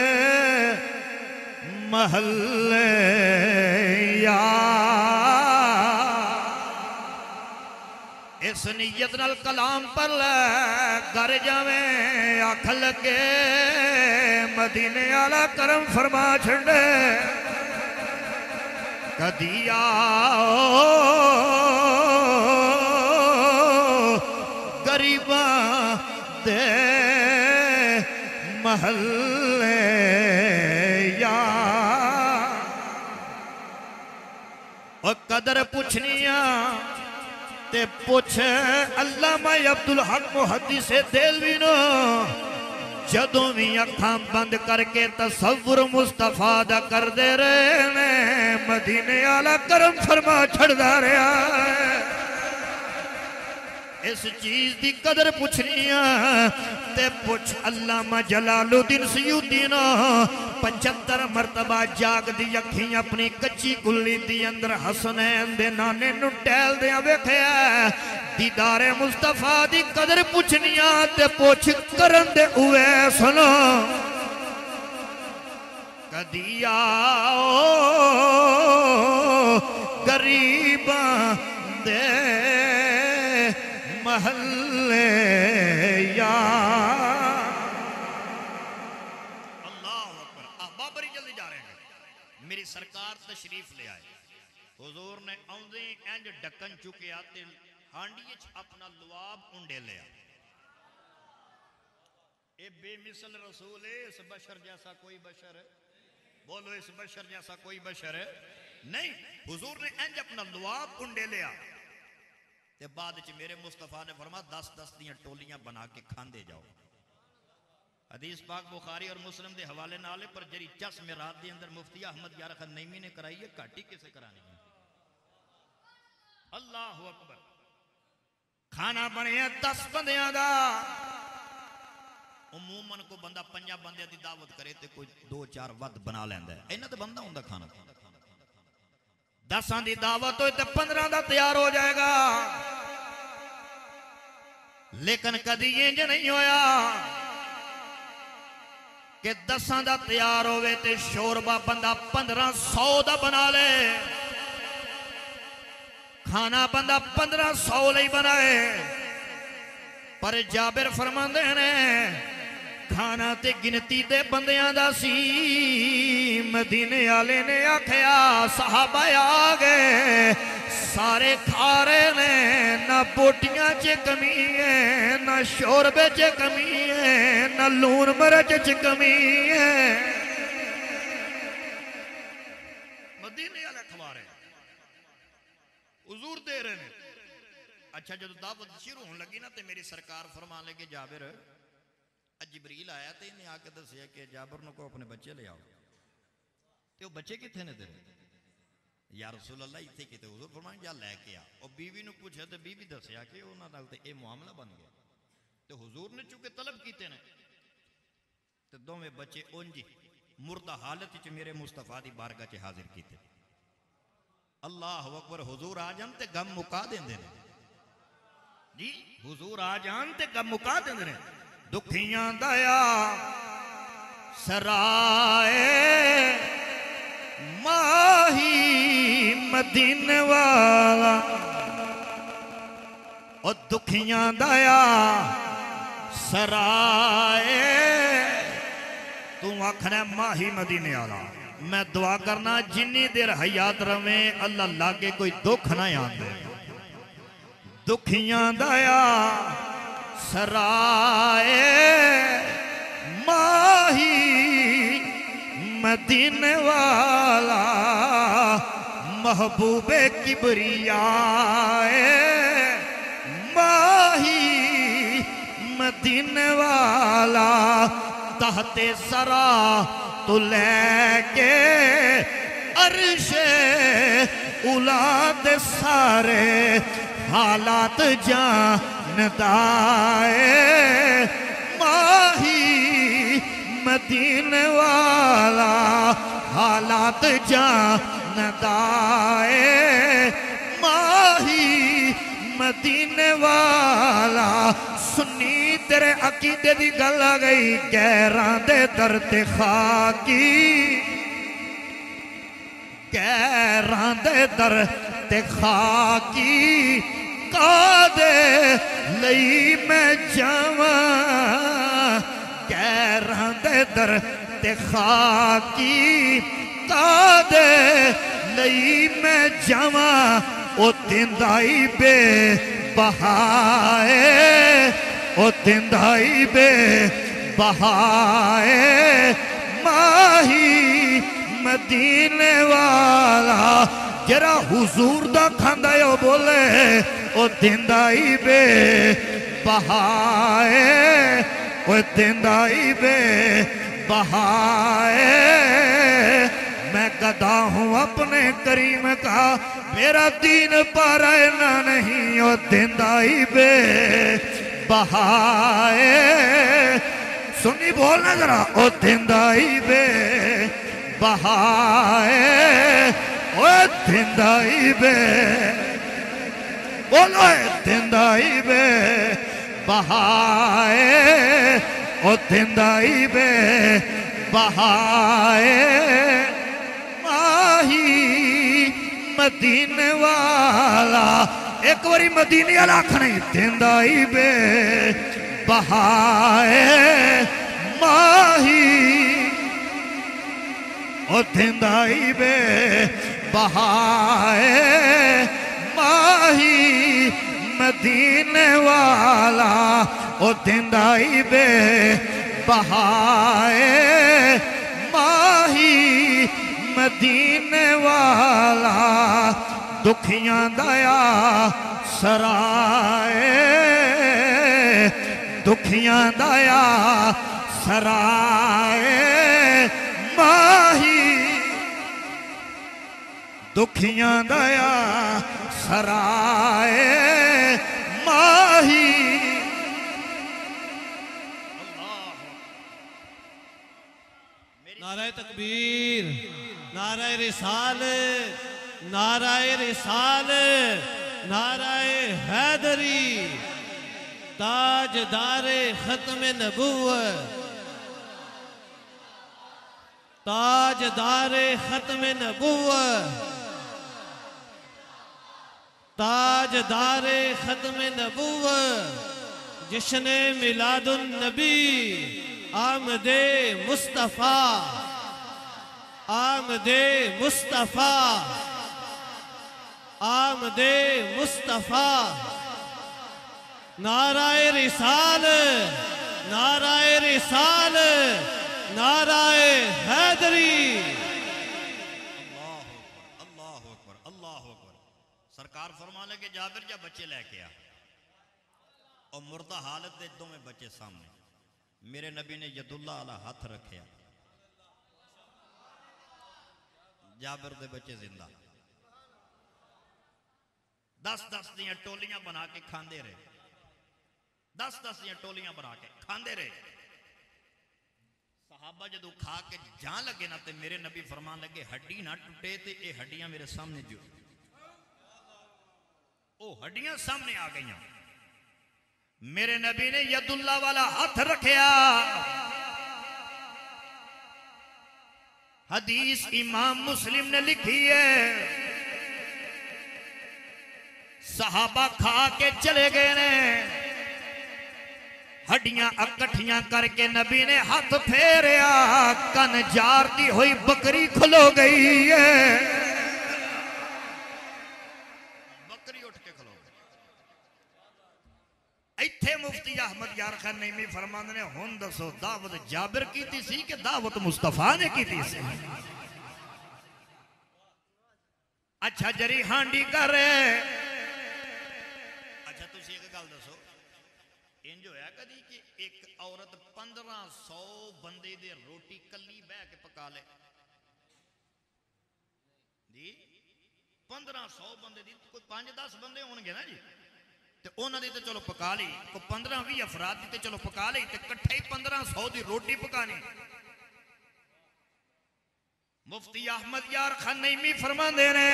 محلے یا اس نیت نال کلام پر لے گھر جاویں آکھ لگے مدینے والا کرم فرما چھڑے. کدی آؤ غریباں دے محلے یا اور قدر پوچھنیاں تے پوچھ علامہ عبدالحق محدث دہلوی نو جدوں بھی اکھاں بند کر کے تصور مصطفیٰ دا کر دے رہے نے مدینے والا کرم فرما چھڑدا رہا ہے. اس چیز دی قدر پوچھنیاں تے پوچھ علامہ جلال الدین سیوطی نو 75 مرتبہ جاگ دی اکھیں اپنی کچی گلی دی اندر حسنین دے نانے نو ٹہل دیاں ویکھیا دیدار مصطفیٰ دی قدر پوچھنیاں تے پوچھ کرن دے اوے سنو. کدی آؤ غریباں دے محلے یا اللہ اکبر. احباب بڑی جلدی جا رہے ہیں. میری سرکار تشریف لے آئے. حضور نے آندے انج ڈکن چکے آتے ہانڈی اپنا لواب انڈے لیا. اے بے مثل رسول ہے. اس بشر جیسا کوئی بشر بولو اس بشر جیسا کوئی بشر نہیں. حضور نے انج اپنا لواب انڈے لیا تے بعد چ میرے مصطفیٰ نے فرما 10-10 دیاں ٹولیاں بنا کے کھاندے جاؤ. حدیث پاک بخاری اور مسلم دے حوالے نالے پر جری چس میں رات دے اندر مفتی احمد یار خان نعیمی نے کرائی ہے کاٹی کسے کرانی ہے. اللہ اکبر. کھانا بنے 10 بندیاں دا عموماً کو بندہ 5 بندے دی دعوت کرے تے کوئی 2-4 ود بنا لیندا ہے اینا تے بندہ ہوندا کھانا 10 دی دعوت ہوئے تے 15 دا تیار ہو جائے گا لیکن کدی انج نہیں ہویا کہ 10 دا تیار ہوئے تے شوربہ بندہ 1500 دا بنا لے کھانا بندہ 1500 لئی بنائے پر جابر فرماندے نے کھانا تے گنتی دے بندیاں دا سی مدینے والے نے آکھیا صحابہ آگے سارے کھارے نے نہ بوٹیاں چے کمی ہے نہ شوربے چے کمی ہے نہ لون مرچ چے کمی ہے مدینے والے کھوارے حضور دے رہے ہیں اچھا جب دعوت شروع ہونے لگی نا تے میری سرکار فرمان لگے جابر جبریل آیا تے انہیں آ کے دسیا کہ جابر نو کو اپنے بچے لے آؤ تے وہ بچے کتنے نے تیرے یا رسول اللہ اتنے کتے حضور فرمائیں جا لے کے آ اور بیوی نو پوچھا تے بیوی دسیا کہ انہاں نال تے اے معاملہ بن گیا تے حضور نے چونکہ طلب کیتے نے تے دوویں بچے اونجی مردہ حالت وچ میرے مصطفیٰ دی بارگاہ چ حاضر کیتے اللہ اکبر حضور آ جان تے غم مکا دیندے نے جی حضور آ جان تے غم مکا دیندے نے دکھیاں دیا سرائے ماہی مدین والا اور دکھیاں دیا سرائے تو آکھنا ماہی مدینے والا میں دعا کرنا جنی دیر حیات رویں اللہ لاگے کوئی دکھ نہ آندے دکھیاں دیا سرائے ماہی مدین والا محبوب کبریاء ماہی مدین والا تحت سرا تو لے کے عرش اولاد سارے حالات جاندائے ماہی مدین والا حالات جاندائے ماہی مدین والا سنی تیرے عقیدے دی گل آ گئی گہراں دے درد خاکی گہراں دے درد خاکی کادے لئی میں جاواں گہراں دے درد خاکی کادے لئی میں جاواں او دندائی بے بہائے او دندائی بے بہائے ماہی مدینے والا جرا حضور دا کھاندہ یو بولے او دندائی بے بہائے او دندائی بے بہائے میں گدا ہوں اپنے کریم کا میرا دین پارائنا نہیں او دندائی بے بہائے سنی بولنا ذرا او دندائی بے بہائے او دندائی بے بولو دندائی بے بہائے او دندائی بے بہائے ماہی مدینے والا ایک واری مدینے والا کھنے دندائی بے بہائے ماہی او دندائی بے بہائے ماہی مدینے والا او دندائی بے بہائے ماہی مدینے والا دکھیاں دیا سرائے دکھیاں دیا سرائے ماہی دکھیاں دیا سرائے ماہی اللہ تکبیر، نعرہ رسالت، نعرہ رسالت، نعرہ حیدری، تاجدار ختم نبوت، تاجدار ختم نبوت، تاجدار ختم نبوت، جشن میلاد النبی، آمد مصطفیٰ، آمد مصطفیٰ، آمد مصطفیٰ، نعرہ رسالت، نعرہ رسالت، نعرہ حیدری۔ اللہ اکبر، اللہ اکبر۔ سرکار فرما لگے جابر جا بچے لے کے آ، اور مردہ حالت دے دو میں بچے سامنے، میرے نبی نے ید اللہ علیہ ہاتھ رکھیا، جابر دے بچے زندہ، 10 دیاں ٹولیاں بنا کے کھاندے رہے، 10 دیاں ٹولیاں بنا کے کھاندے رہے۔ صحابہ جدو کھا کے جان لگے نا تے میرے نبی فرمان لگے ہڈی نہ ٹوٹے تے اے ہڈیاں میرے سامنے جو، او ہڈیاں سامنے آ گئیاں، میرے نبی نے ید اللہ والا ہاتھ رکھیا۔ حدیث امام مسلم نے لکھی ہے، صحابہ کھا کے چلے گئے نے، ہڈیاں اکٹھیاں کر کے نبی نے ہاتھ پھیریا، کن جار دی ہوئی بکری کھلو گئی ہے، بکری اٹھ کے کھلو گئی۔ ایتھے مفتی احمد یار خان نعیمی فرماندے نے ہن دسو دعوت جابر کیتی سی کہ دعوت مصطفیٰ نے کیتی سی؟ اچھا جری ہانڈی کر رہے، اچھا تسی ایک گل دسو، انج ہویا کدی کہ ایک عورت 1500 بندے دے روٹی کلی بہ کے پکا لے؟ جی 1500 بندے دی کوئی 5-10 بندے ہون گے نا جی، تے انہاں دی تے چلو پکا لی، کو 15-20 افراد دی تے چلو پکا لی، تے کٹھے 1500 دی روٹی پکانی۔ مفتی احمد یار خان نعیمی فرماندے نے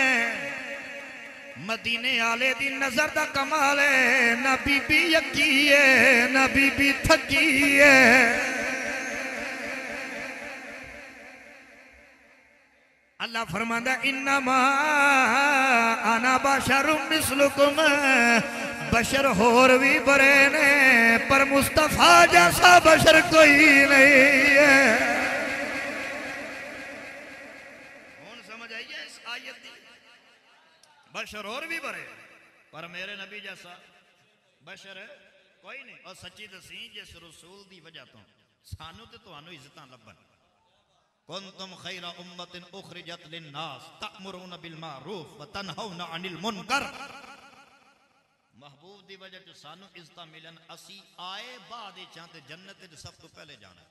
مدینے آلے دی نظر دا کمال ہے، نہ بی بی یکی ہے نہ بی بی تھکی ہے۔ اللہ فرماندہ انما انا بشر مثلکم، بشر ہور بھی برے نے پر مصطفیٰ جیسا بشر کوئی نہیں ہے۔ کون سمجھ آئی ہے اس آیت دی؟ بشر اور بھی برے پر میرے نبی جیسا بشر کوئی نہیں۔ اور سچی دسی جس رسول دی وجہ تو سانو تے تانوں عزتاں لبن، کنتم خیر امت اخرجت للناس تأمرون بالمعروف وتنہون عن المنکر۔ محبوب دی وجہ تو سانو عزتاں ملن، اسی آئے بعد چاہتے جنت دے سب تو پہلے جانا،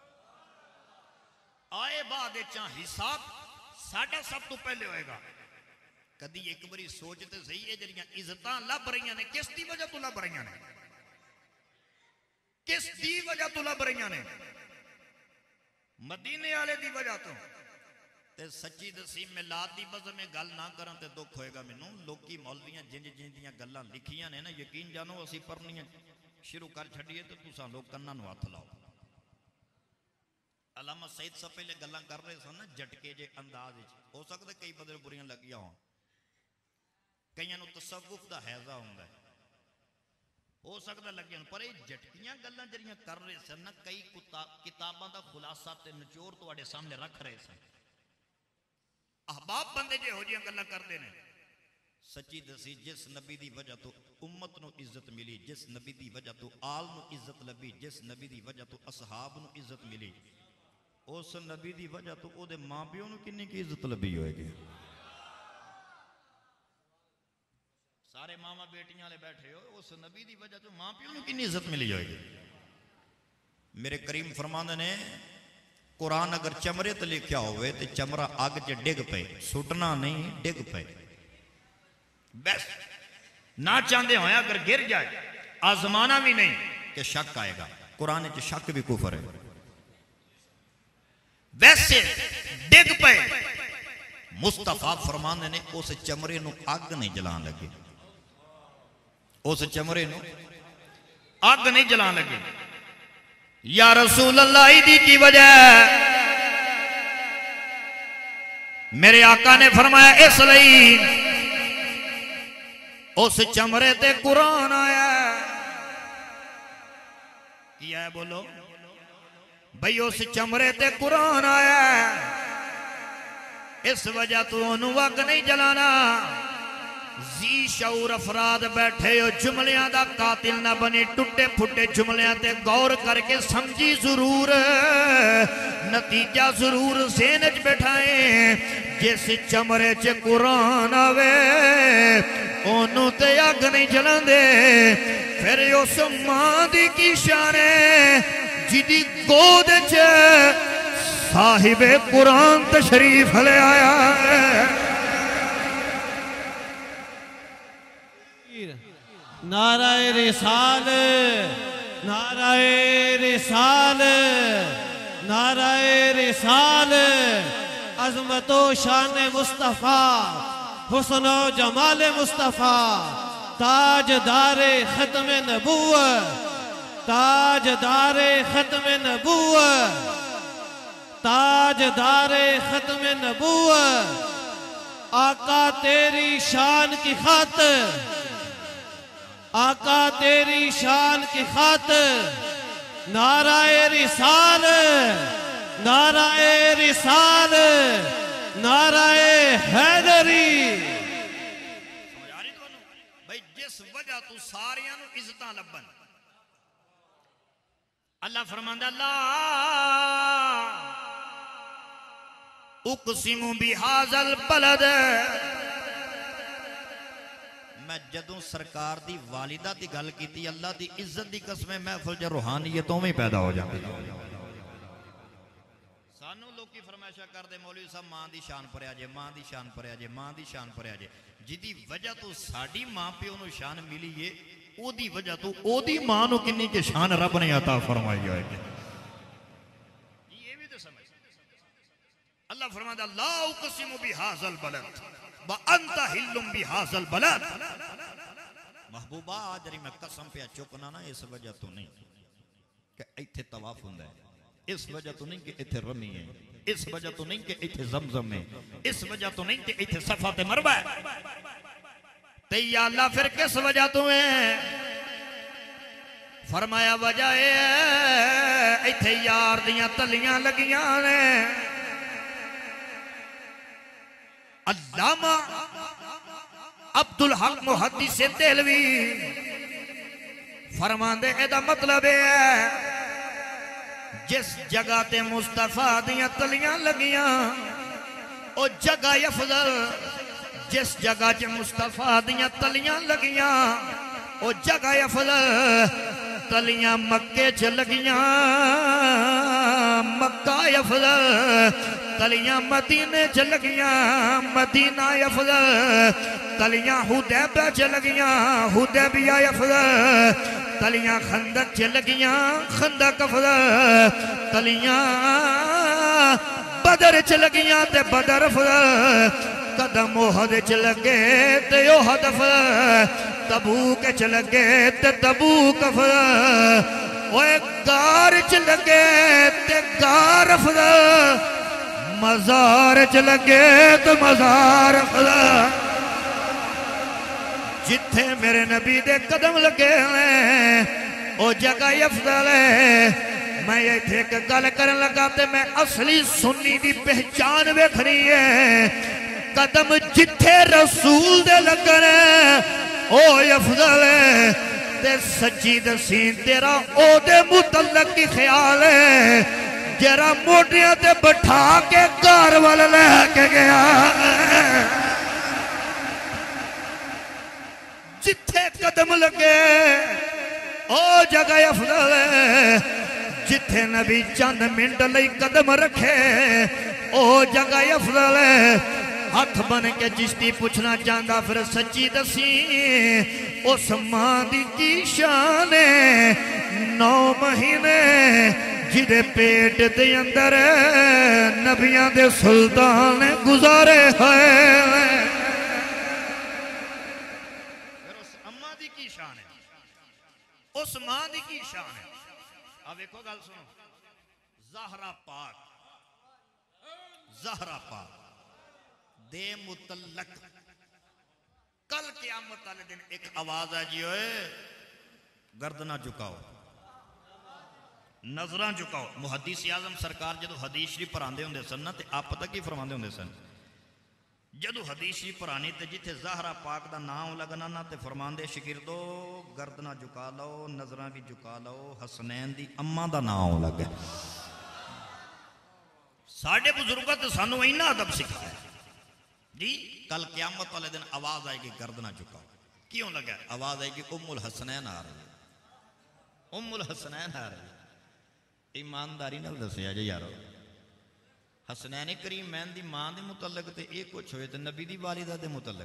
آئے بعد چاہ حساب ساڈا سب تو پہلے ہوئے گا۔ کدی ایک بری سوچتے صحیح ہے جڑیاں عزتاں لب رہیاں نے کس دی وجہ تو لب رہیاں نے؟ کس دی وجہ تو لب رہیاں نے؟ مدینے والے دی وجہ تو۔ تے سچی دسی میلاد دی بزم میں گل نہ کرن تے دکھ ہوئے گا مینوں، لوکی مولویاں جن جن دیاں گلاں لکھیاں نے نا یقین جانو اسی پڑھنیاں شروع کر چھڈیے تے تساں لوگ کناں نوں ہاتھ لاؤ۔ علامہ سید صاحب پہلے گلاں کر رہے سن نا جھٹکے جے انداز وچ، ہو سکدا کئی بدل بریاں لگیاں ہون، کئیاں نوں تصوف دا حیضہ ہوندا ہے، ہو سکتا لگے ہوں، پر یہ جھٹکیاں گلاں جڑیاں کر رہے سن نا کئی کتاباں دا خلاصہ تے نچوڑ تواڈے سامنے رکھ رہے سن۔ احباب بندے جے ہو جیاں گلاں کردے نے، سچی دسی جس نبی دی وجہ تو امت نو عزت ملی، جس نبی دی وجہ تو آل نو عزت لبی، جس نبی دی وجہ تو اصحاب نو عزت ملی، اس نبی دی وجہ تو او دے ماں پیو نو کنی کی عزت لبی ہوئے گی۔ سارے ماما بیٹیاں لے بیٹھے ہو، اس نبی دی وجہ تو ماں پیو نو کنی عزت ملی ہوئے گی۔ میرے کریم فرماندے نے قرآن اگر چمرے تے لکھیا ہوئے تے چمرہ آگ چ ڈگ پے، سٹنا نہیں ڈگ پے، بس نہ چاندے ہوئے اگر گر جائے آزمانا بھی نہیں کہ شک آئے گا، قرآن چ شک بھی کفر ہے۔ ویسے ڈگ پے مصطفیٰ فرمانے نے اس چمرے نو اگ نہیں جلان لگے اس چمرے نو اگ نہیں جلان لگے یا رسول اللہ دی کی وجہ میرے آقا نے فرمایا اس لئی اس چمرے تے قرآن آیا کیا ہے بولو بھئی اس چمرے تے قرآن آیا اس وجہ تو انہوں وقت نہیں جلانا زی شعور افراد بیٹھے ہو جملیاں دا قاتل نہ بنی ٹوٹے پھٹے جملیاں تے غور کر کے سمجھی ضرور نتیجہ ضرور ذہنچ بیٹھائیں جس چمرے چ قرآن آوے انہوں تے اگ نہیں جلان دے پھر اس ماں دی کی شان ہے جدی گود چ صاحب قرآن تشریف لے آیا ہے نعرہ رسال نعرہ رسال نعرہ رسال عظمت و شان مصطفیٰ حسن و جمال مصطفیٰ تاجدار ختم نبوت تاجدار ختم نبوت تاجدار ختم نبوت آقا تیری شان کی خاطر آقا تیری شان کی خاطر نعرہ رسال نعرہ رسال نعرہ حیدری بھئی جس وجہ تو ساریاں نو عزتاں لبن اللہ فرماندہ اللہ اقسم بہذا البلد میں جدوں سرکار دی والدہ دی گل کیتی اللہ دی عزت دی قسمیں محفل جا روحانیتوں میں پیدا ہو جاتے سانو لوگ کی فرمائشہ کر دے مولوی صاحب ماں دی شان پر آجے ماں دی شان پر آجے ماں دی شان پر آجے جدی وجہ تو ساڑی ماں پہ انہوں شان ملی ہے او دی وجہ تو او دی ماں نو کنی کے شان رب نے عطا فرمائی ہے یہ بھی تو سمجھ اللہ فرماتا لا اقسم بہذا البلد وانت حل بہذا البلد محبوبہ آج رہی میں قسم پہ چکنا نا اس وجہ تو نہیں کہ ایتھے طواف ہوں ہے اس وجہ تو نہیں کہ ایتھے رمی ہے اس وجہ تو نہیں کہ ایتھے زمزم ہے اس وجہ تو نہیں کہ ایتھے صفات مربع ہے تے یا اللہ پھر کس وجہ تو ہے فرمایا وجہ ہے ایتھے یار دیاں تلیاں لگیاں نے علامہ عبدالحق محدث دہلوی فرماندے ایدہ مطلب ہے جس جگہ تے مصطفیٰ دیاں تلیاں لگیاں او جگہ افضل جس جگہ تے مصطفیٰ دیاں تلیاں لگیاں او جگہ افضل تلیاں مکے چ لگیاں مکہ افضل تلیاں مدینے چ لگیاں مدینہ افضل تلیاں حدیبیہ چ لگیاں حدیبیہ افضل تلیاں خندق چ لگیاں خندق افضل تلیاں بدر چ لگیاں تے بدر افضل قدم احد چ لگے تے احد افضل تبوک چ لگے تے تبوک افضل اوے گار چ لگے تے گار افضل مزار چ لگے تے مزار افضل جتھے میرے نبی دے قدم لگے ہیں او جگہ افضل ہے میں یہ تھے کہ گل کرن لگا تے میں اصلی سنی دی پہچان ویکھنی ہے قدم جتھے رسول دے لگن او افضل ہے تے سچی دسین تیرا او دے متعلق کی خیال ہے جرا موٹیاں تے بٹھا کے گھر والا لے کے گیا جتھے قدم لگے او جگہ افضل ہے جتھے نبی چند منٹ لئی قدم رکھے او جگہ افضل ہے ہاتھ بن کے چشتی پوچھنا چاہتا پھر سچی دسی اس ماں دی کی شان 9 مہینے جدے پیٹ دے اندر نبیاں دے سلطان گزارے ہوئے پھر اس اماں دی کی شان ہے اس ماں دی کی شان ہے اب ایک گل سنو زہرا پاک دے متعلق کل قیامت والے دن ایک آواز ہے جی ہوئے گردنہ جھکاؤ نظراں جھکاؤ محدث اعظم سرکار جدو حدیث شریف پڑھاندے ہوندے سن نا تے آپ پتہ کی فرماندے ہوندے سن جدو حدیث شریف پڑھانی تے جتھے زہرا پاک دا نام لگنا نا تے فرماندے شاگردو گردنہ جھکا لو نظراں بھی جھکا لو حسنین دی اماں دا نام لگے ساڑھے بزرگوں تے سانو اینا ادب سکھا ہے جی کل قیامت والے دن آواز آئے گی گردنہ جھکاؤ کیوں لگا آواز آئے گی ام الحسنین آ رہی ہے ام الحسنین آ رہی ہے ایمانداری نال دسیا جی یارو حسنین کریم مین دی ماں دے متعلق تے ایک کچھ ہوئے تے نبی دی والدہ دے متعلق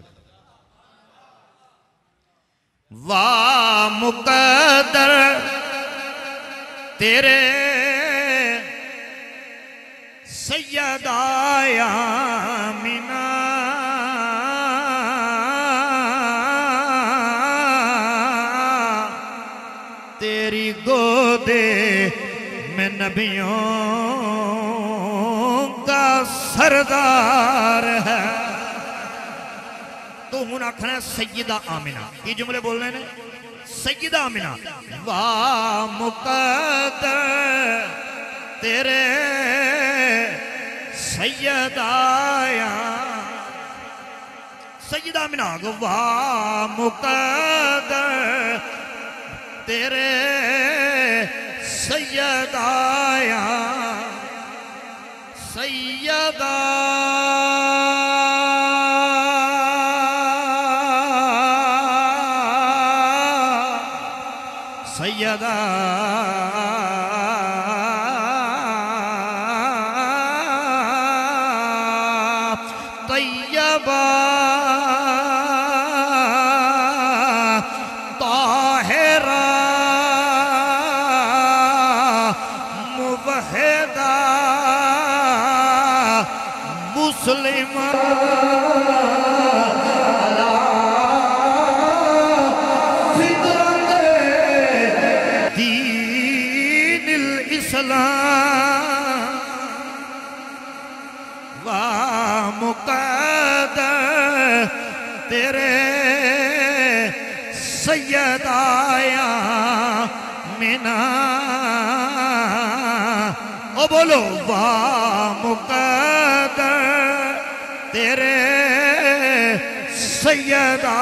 واہ مقدر تیرے سیدہ آمینہ تیری گودے میں نبیوں کا سردار ہے تو ہن آکھنا ہے سیدہ آمینہ کی جملے بول رہے ہیں سیدہ آمینہ واہ مقدر تیرے سیدہ آمینہ واہ مقدر تیرے سیدہ طیبہ طاہرہ موحدہ مسلمہ دین الاسلام مقدر تیرے سیدہ آمینہ او بولو واہ مقدر تیرے سیدہ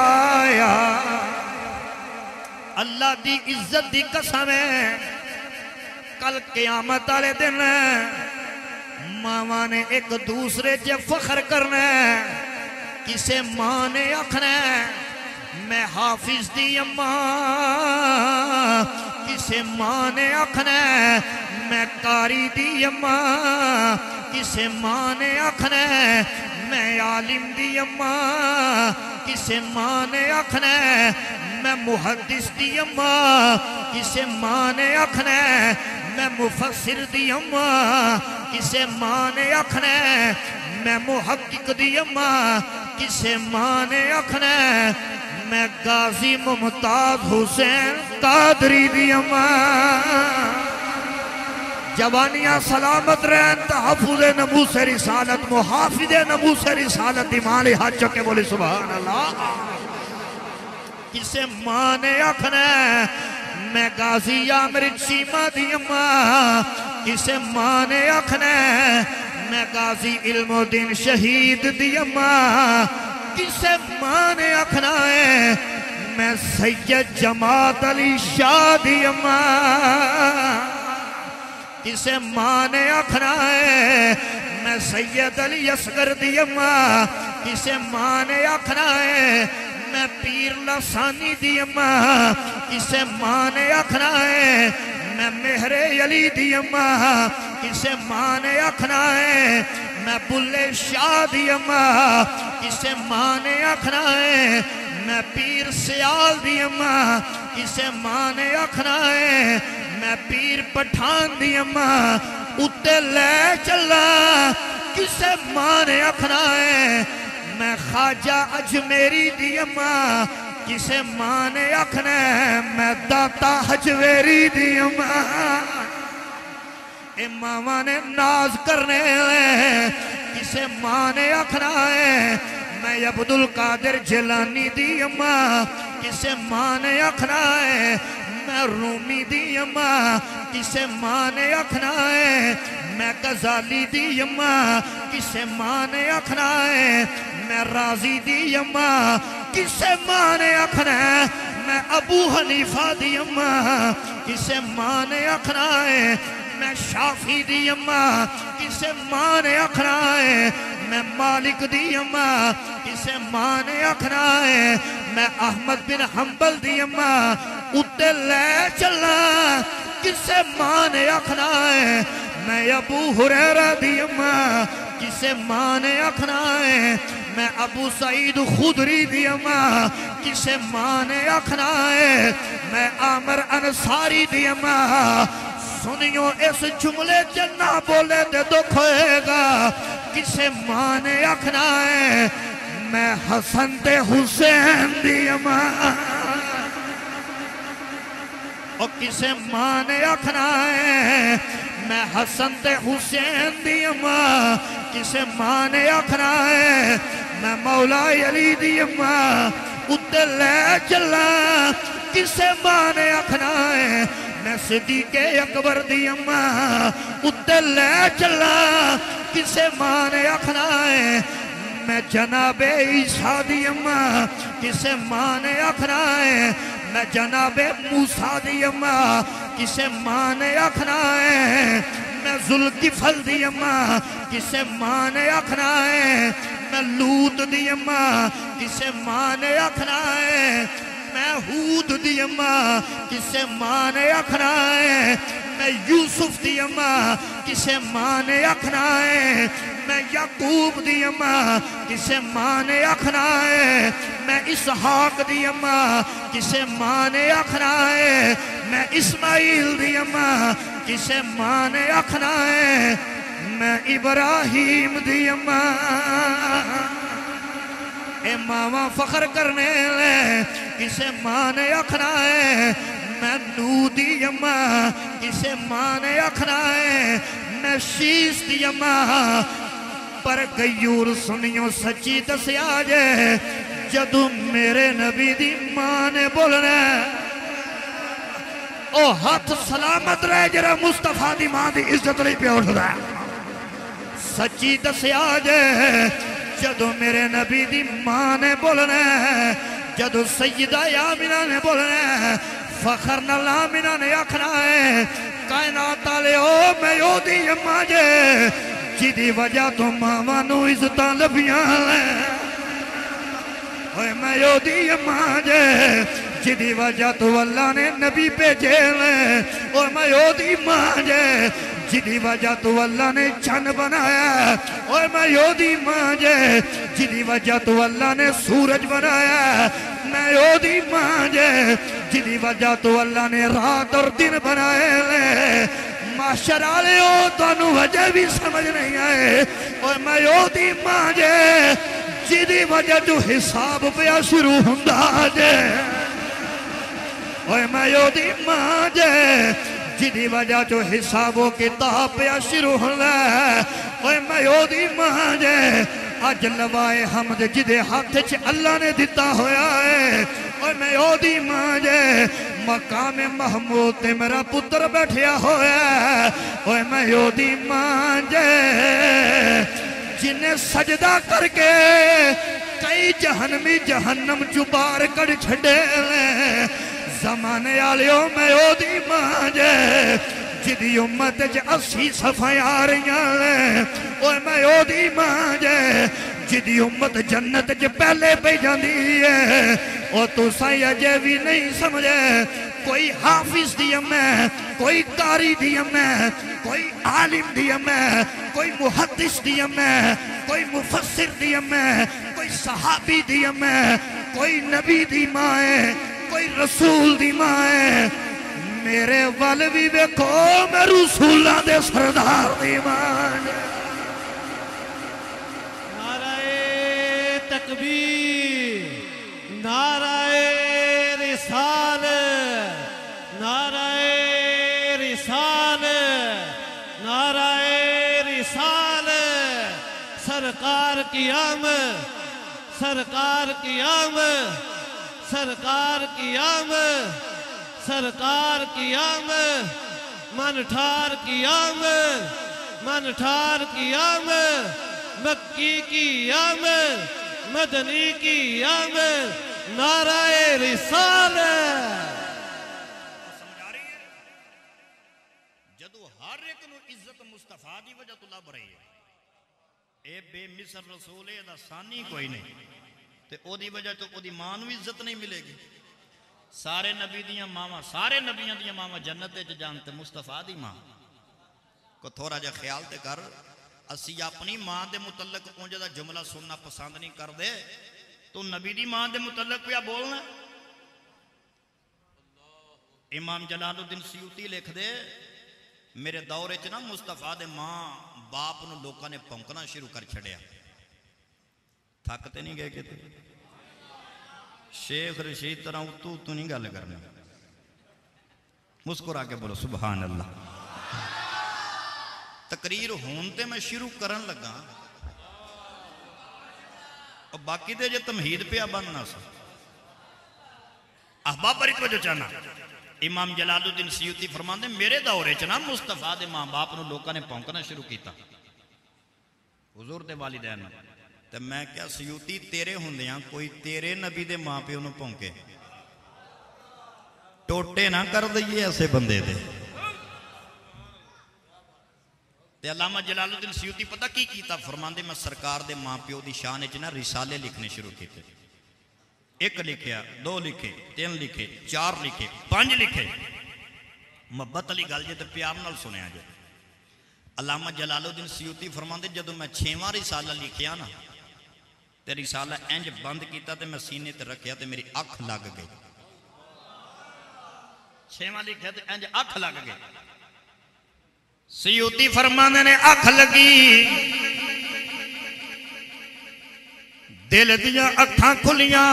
اللہ دی عزت دی قسم ہے کل قیامت والے دن ماں نے ایک دوسرے سے فخر کرنا ہے کسے ماں نے آکھنا ہے میں حافظ دی اماں کسے ماں نے آکھنا ہے میں قاری دی اماں کسے ماں نے آکھنا ہے میں عالم دی اماں کسے ماں نے آکھنا ہے میں محدث دی اماں کسے ماں نے آکھنا ہے میں مفسر دی اماں کسے ماں نے آکھنا ہے میں محقق دی اماں کسے ماں نے آکھنا ہے میں غازی ممتاز حسین قادری دی اماں جوانیاں سلامت رہن تحفظ نموس رسالت محافظ نموس رسالت ایمان حج چکے بولے سبحان اللہ کسے ماں نے آکھنا ہے میں غازی عامر چیمہ دی اماں کسے ماں نے آکھنا ہے میں غازی علم و دین شہید دی اماں کسے ماں نے آکھنا ہے میں سید جماعت علی شاہ دی اماں کسے ماں نے آکھنا ہے میں سید علی اصغر دی اماں کسے ماں نے آکھنا ہے میں پیر لسانی دی اماں کسے ماں نے آکھنا ہے میں مہر علی دی اماں کسے ماں نے آکھنا ہے میں بلے شاہ دی اماں کسے ماں نے آکھنا ہے میں پیر سیال دی اماں کسے ماں نے آکھنا ہے میں پیر پٹھان دی اماں اتے لے چلا کسے ماں نے آکھنا ہے میں خواجہ اجمیری دی اماں کسے ماں نے آکھنا ہے میں داتا حجویری دی اماں اے ماما نے ناز کرنے لے کسے ماں نے آکھنا ہے میں عبدالقادر جیلانی دی اماں کسے ماں نے آکھنا ہے میں رومی دی اماں کسے ماں نے آکھنا ہے میں غزالی دی اماں کسے ماں نے آکھنا ہے میں رازی دی اماں کسے ماں نے آکھنا ہے میں ابو حنیفہ دی اماں کسے ماں نے آکھنا ہے میں شافی دی اماں کسے ماں نے آکھنا ہے میں مالک دی اماں کسے ماں نے آکھنا ہے میں احمد بن حنبل دی اماں اتے لے چلا کسے ماں نے آکھنا ہے میں ابو ہریرہ دی اماں کسے ماں نے آکھنا ہے میں ابو سعید خدری دی اماں کسے ماں نے آکھنا ہے میں عامر انصاری دی اماں سنیوں اس جملے جنہ بولے دے دکھ ہوئے گا کسے ماں نے آکھنا ہے میں حسن تے حسین دی اماں اور کسے ماں نے آکھنا ہے میں حسن تے حسین دی اماں کسے ماں نے آکھنا ہے میں مولا علی دی اماں اتے لے چلا کسے ماں نے آکھنا ہے میں صدیق اکبر دی اماں اتے لے چلا کسے ماں نے آکھنا ہے میں جناب عیسیٰ دی اماں کسے ماں نے آکھنا ہے میں جناب موسیٰ دی اماں کسے ماں نے آکھنا ہے میں ذوالکفل دی اماں کسے ماں نے آکھنا ہے میں لوط دی اماں کسے ماں نے آکھنا ہے میں ہود دی اماں کسے ماں نے آکھنا ہے میں یوسف دی اماں کسے ماں نے آکھنا ہے میں یعقوب دی اماں کسے ماں نے آکھنا ہے میں اسحاق دی اماں کسے ماں نے آکھنا ہے میں اسماعیل دی اماں کسے ماں نے آکھنا ہے میں ابراہیم دی اماں اے ماما فخر کرنے لے کسے ماں نے آکھنا ہے میں نو دی اماں کسے ماں نے آکھنا ہے میں شیش دی اماں پر غیور سنیوں سچی دسیا جے جدو میرے نبی دی ماں نے بولنا او ہاتھ سلامت رہے جرہ مصطفیٰ دی ماں دی عزت نہیں پہ اٹھ رہا سچی دسیا جے جدو میرے نبی دی ماں نے بولنا جدو سیدہ آمینہ نے بولنا فخر نال آمینہ نے آکھنا ہے کائنات آلے او میں یو دی اماں جے جدی وجہ تو ماما نو عزتاں لبیاں لے اوہ میں یو دی اماں جے جدی وجہ تو اللہ نے نبی پہ جیلے اوہ میں یو دی ماں جے جدی وجہ تو اللہ نے چند بنایا اوہ میں یو دی ماں جے جدی وجہ تو اللہ نے سورج بنایا میں یو دی ماں جے جدی وجہ تو اللہ نے رات اور دن بنائے لے معاشر آلے ہو تو انہوں وجہ بھی سمجھ نہیں آئے اوہ میں یو دی ماں جے جدی وجہ جو حساب پہ شروع ہندہ جے اوہ میں یو دی ماں جے جدی وجہ جو حساب و کتاب پہ شروع ہندہ اوہ میں یو دی ماں جے آج لوائے حمد جدے ہاتھ چھ اللہ نے دیتا ہویا ہے اوہ میں یو دی ماں جے مقام محمود تے میرا پتر بیٹھیا ہویا ہے اوہ میں یو دی ماں جے جنہیں سجدہ کر کے کئی جہنمی جہنم چبار کر چھڑے لیں زمانے آلیوں میں یو دی ماں جے جدی امت جے 80 صفحیں آ رہیاں لیں اوہ میں یو دی ماں جے جدی امت جنت جے پہلے پہ جاندی ہے اور تو سائیہ جے بھی نہیں سمجھے کوئی حافظ دیا میں کوئی قاری دیا میں کوئی عالم دیا میں کوئی محدث دیا میں کوئی مفسر دیا میں کوئی صحابی دیا میں کوئی نبی دی ماں ہے کوئی رسول دی ماں ہے میرے ول بھی ویکھو میں رسولاں دے سردار دی مان نعرہ تکبیر نعرہ رسالت نعرہ رسالت نعرہ رسالت سرکار کی آمد سرکار کی آمد سرکار کی آمد سرکار کی آمد من ٹھار کی آمد من ٹھار کی آمد مکی کی آمد مدنی کی آمد نعرہ رسالت سمجھا رہی ہے جدو ہر ایک نو عزت مصطفیٰ دی وجہ تو لب رہی ہے اے بے مصر رسول ہے دا ثانی کوئی نہیں تے او دی وجہ تو او دی ماں نو عزت نہیں ملے گی سارے نبی دیاں ماما سارے نبیاں دیاں ماما جنت تے جانتے مصطفیٰ دی ماں کو تھوڑا جا خیال تے کر اسی اپنی ماں دے متعلق اونجا دا جملہ سننا پسند نہیں کر دے تو نبی دی ماں دے متعلق پیا بولنا امام جلال الدین سیوطی لکھ دے میرے دورے چ نا مصطفیٰ دے ماں باپ نو لوکاں نے پونکنا شروع کر چھڑیا تھکتے نہیں گئے کہتے شیخ رشید طرح تو نہیں گل کرنا مسکرا کے بولو سبحان اللہ تقریر ہون تے میں شروع کرن لگا اور باقی دے جو تمہید پہ بننا سا احباب بری توجہ چاہنا امام جلال الدین سیوطی فرماندے میرے دورے چنا مصطفیٰ دے ماں باپ نو لوکاں نے پونکنا شروع کیتا حضور دے والدین تے میں کیا سیوطی تیرے ہوندیاں کوئی تیرے نبی دے ماں پہ انہوں پونکے ٹوٹے نہ کر دئیے ایسے بندے دے تے علامہ جلال الدین سیوطی پتہ کی کیتا فرماندے میں سرکار دے ماں پیو دی شان وچ نا رسالے لکھنے شروع کیتے ایک لکھیا دو لکھے تین لکھے چار لکھے پانچ لکھے محبت علی گل جے تے پیار نال سنیا جے علامہ جلال الدین سیوطی فرماندے جدوں میں 6واں رسالہ لکھیا نا تے رسالہ انج بند کیتا تے میں سینے تے رکھیا تے میری اکھ لگ گئی 6واں لکھیا تے انج اکھ لگ گئی سیوطی فرماندے نے اکھ لگی دل دیاں اکھاں کھلیاں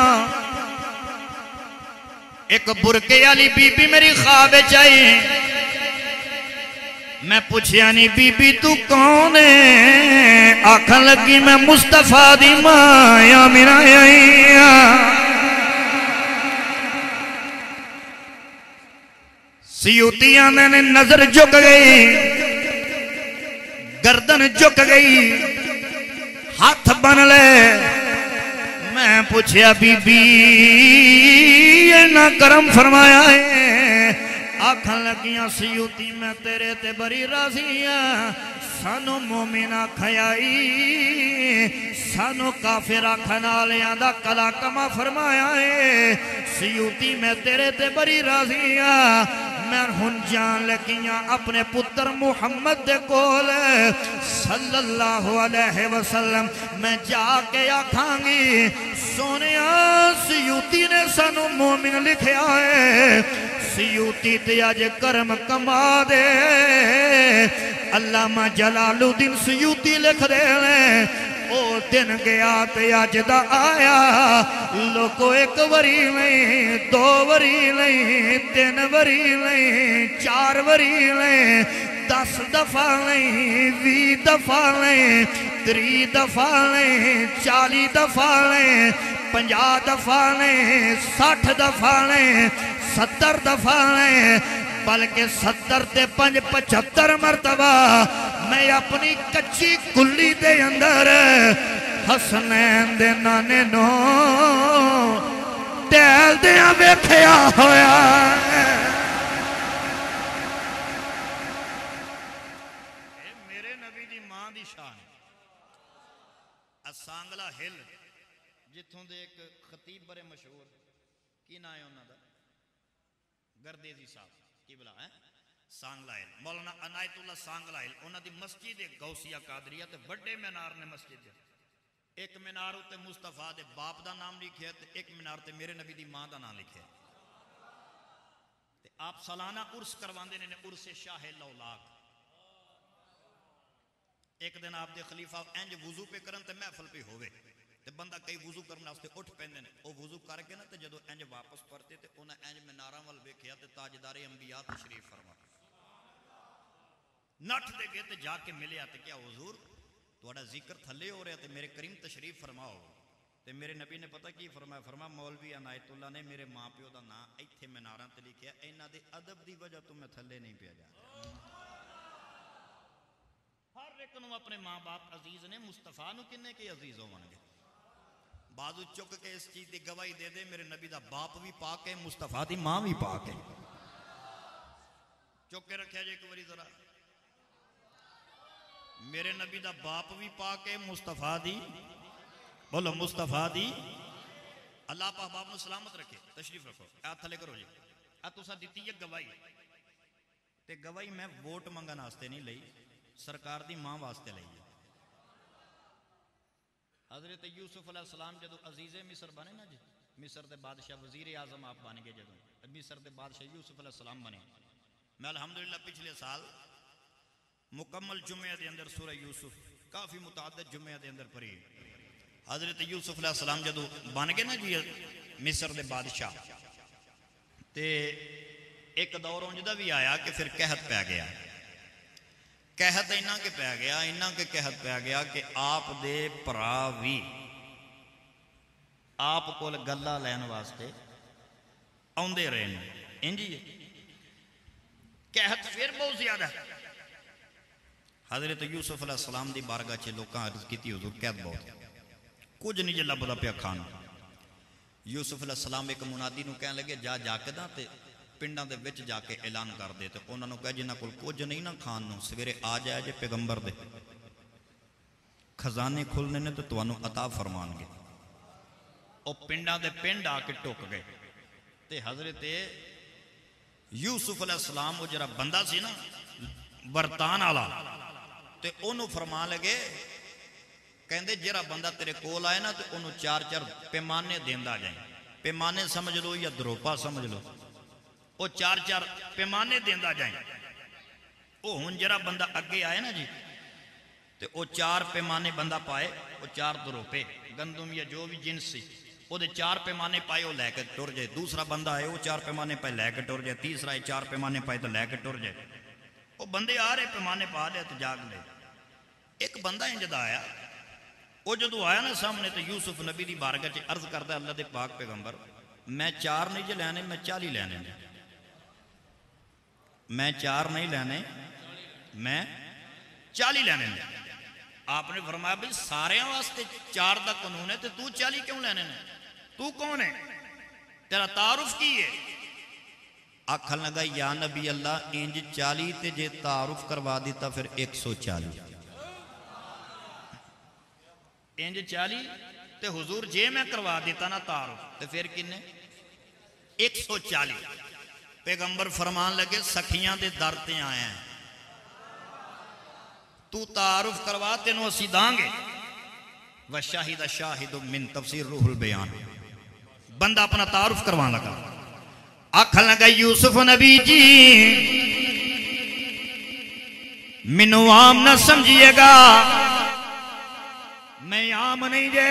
ایک برکے والی بی بی میری خواب چاہی میں پوچھیا نہیں بی بی تو کون ہے آکھن لگی میں مصطفیٰ دی ماں یا میرا سیوطیاں نے نظر جھک گئی گردن جھک گئی ہاتھ بن لے میں پوچھیا بی بی یہ نہ کرم فرمایا ہے آکھن لگیاں سیوطی میں تیرے تے بری راضی ہاں سانو مومنہ کھیائی سانو کافر آکھن آلیاں دا کلا کما فرمایا ہے سیوطی میں تیرے تے بری راضی ہاں میں ہن جان لکیاں اپنے پتر محمد دے کول صلی اللہ علیہ وسلم میں جا کے آکھاں گی سونیا سیوطی نے سانو مومن لکھیا ہے سیوطی تے آج کرم کما دے علامہ جلال الدین سیوطی لکھ دے لیں او دن گیا تے آج دا آیا لوکو ایک وری لیں دو وری لیں تین وری لیں چار وری لیں 10 دفعہ لیں 20 دفعہ لیں 30 دفعہ لیں 40 دفعہ لیں 50 دفعہ لیں 60 دفعہ لیں 70 دفعہ لیں بلکہ 70 تے 75 مرتبہ میں اپنی کچی کلی دے اندر حسنین دے نانے نو ٹیل دیا ویکھیا ہویا میرے نبی دی ماں دی شان اسانگلا ہل جتھوں دے ایک خطیب بڑے مشہور کی نا ہے انہاں دا گردیزی صاحب کی بلا ہے سانگلائل مولانا عنایت اللہ سانگلائل انہاں دی مسجد غوثیہ قادریہ تے بڑے مینار نے مسجد ہے ایک مینار تے مصطفیٰ دے باپ دا نام لکھیا تے ایک مینار تے میرے نبی دی ماں دا نام لکھیا تے آپ سالانہ عرس کرواندے نے عرس شاہ لولاک. ایک دن آپ دے خلیفہ انج وضو پہ کرن تے محفل پہ ہوئے تے بندہ کئی وضو کرنے واسطے اٹھ پیندے نے. او وضو کر کے نا تے جدو انج واپس پرتے تے انہاں انج مناراں ول ویکھیا تے تاجدار انبیاء تشریف فرما نٹھ دے گئے تے جا کے ملیا تے کیا حضور تہاڈا ذکر تھلے ہو رہا تے میرے کریم تشریف فرماؤ. تے میرے نبی نے پتہ کی فرمایا مولوی عنایت اللہ نے میرے ماں پیو دا نام ایتھے مناراں تے لکھیا انہاں دے ادب دی وجہ تو میں تھلے نہیں پیا جا. ہر ایک نو اپنے ماں باپ عزیز نے, مصطفیٰ نو کنے کے عزیز ہون گے. بازو چک کے اس چیز دی گواہی دے دے میرے نبی دا باپ بھی پاک ہے, مصطفیٰ دی ماں بھی پاک ہے. چک کے رکھیا جے ایک باری ذرا, میرے نبی دا باپ بھی پاک ہے, مصطفیٰ دی, بولو مصطفیٰ دی. اللہ پاک باپ نو سلامت رکھے. تشریف رکھو, تھلے کرو جی. تساں دتی ہے گواہی, تے گواہی میں ووٹ منگن واسطے نہیں لئی, سرکار دی ماں واسطے لئی ہے. حضرت یوسف علیہ السلام جدو عزیز مصر بنے نا جی, مصر دے بادشاہ وزیر اعظم آپ بن گئے, جدو مصر دے بادشاہ یوسف علیہ السلام بنے. میں الحمدللہ پچھلے سال مکمل جمعہ دے اندر سورہ یوسف کافی متعدد جمعہ دے اندر پڑھی. حضرت یوسف علیہ السلام جدو بن گئے نا جی مصر دے بادشاہ, تے ایک دور انجدہ بھی آیا کہ پھر قحط پہ گیا. قحط اینا کے پہ گیا, اینا کے قحط پہ گیا کہ آپ دے پراوی آپ کو گلہ لین واسطے آندے رہنے. انجی قحط پھر بہت زیادہ ہے. حضرت یوسف علیہ السلام دی بارگاہ چے لوکاں عرض کیتی حضور قحط بہت ہے, کچھ نہیں جے لبدا پیا کھانا. یوسف علیہ السلام ایک منادی نو کہنے لگے جا کے نا تے پنڈاں دے وچ جا کے اعلان کر دے تے انہاں نو کہے جنہاں کول کچھ نہیں نا کھان نو سویرے آ جائے جے پیغمبر دے خزانے کھلنے نے تے تانوں عطا فرمان گے. او پنڈاں دے پنڈ آ کے ٹک گئے تے حضرت یوسف علیہ السلام وہ جرا بندہ سی نا برتان والا تے انہوں فرما لگے کہندے جرا بندہ تیرے کول آئے نا تے انہوں 4 پیمانے دیندا جائیں. پیمانے سمجھ لو یا دروپا سمجھ لو, وہ 4 پیمانے دیندا جائیں. وہ ہن جرا بندہ اگے آئے نا جی تے وہ 4 پیمانے بندہ پائے, وہ 4 دروپے گندم یا جو بھی جنس سی وہ 4 پیمانے پائے وہ لے کے ٹر جائے. دوسرا بندہ آئے وہ 4 پیمانے پائے لے کے ٹر جائے. تیسرا 4 پیمانے پائے تو لے کے ٹر جائے. وہ بندے آ رہے پیمانے پا لے تو جاگ لے. ایک بندہ انجدہ آیا, وہ جدو آیا نا سامنے تو یوسف نبی دی بارگاہ چے عرض کرتا اللہ دے پاک پیغمبر میں 4 نہیں جے لینے, میں 40 لینے, میں 4 نہیں لینے, میں 40 لینے. آپ نے فرمایا بھئی سارے واسطے 4 دا قانون ہے تو 40 کیوں لینے نے, تو کون ہے, تیرا تعارف کی ہے. آکھن لگا یا نبی اللہ انج 40 تے جے تعارف کروا دیتا پھر 140. انج 40 تے حضور جے میں کروا دیتا نا تعارف تے پھر کنے 140. پیغمبر فرمان لگے سکھیاں دے در تے آئے ہیں, تو تعارف کروا تینوں اسی دانگے. وَشَاهِدَ شَاهِدٌ مِّن تفسیر روح البیان. بندہ اپنا تعارف کروان لگا. آکھن لگا یوسف نبی جی منو عام نہ سمجھئے گا, میں عام نہیں جے.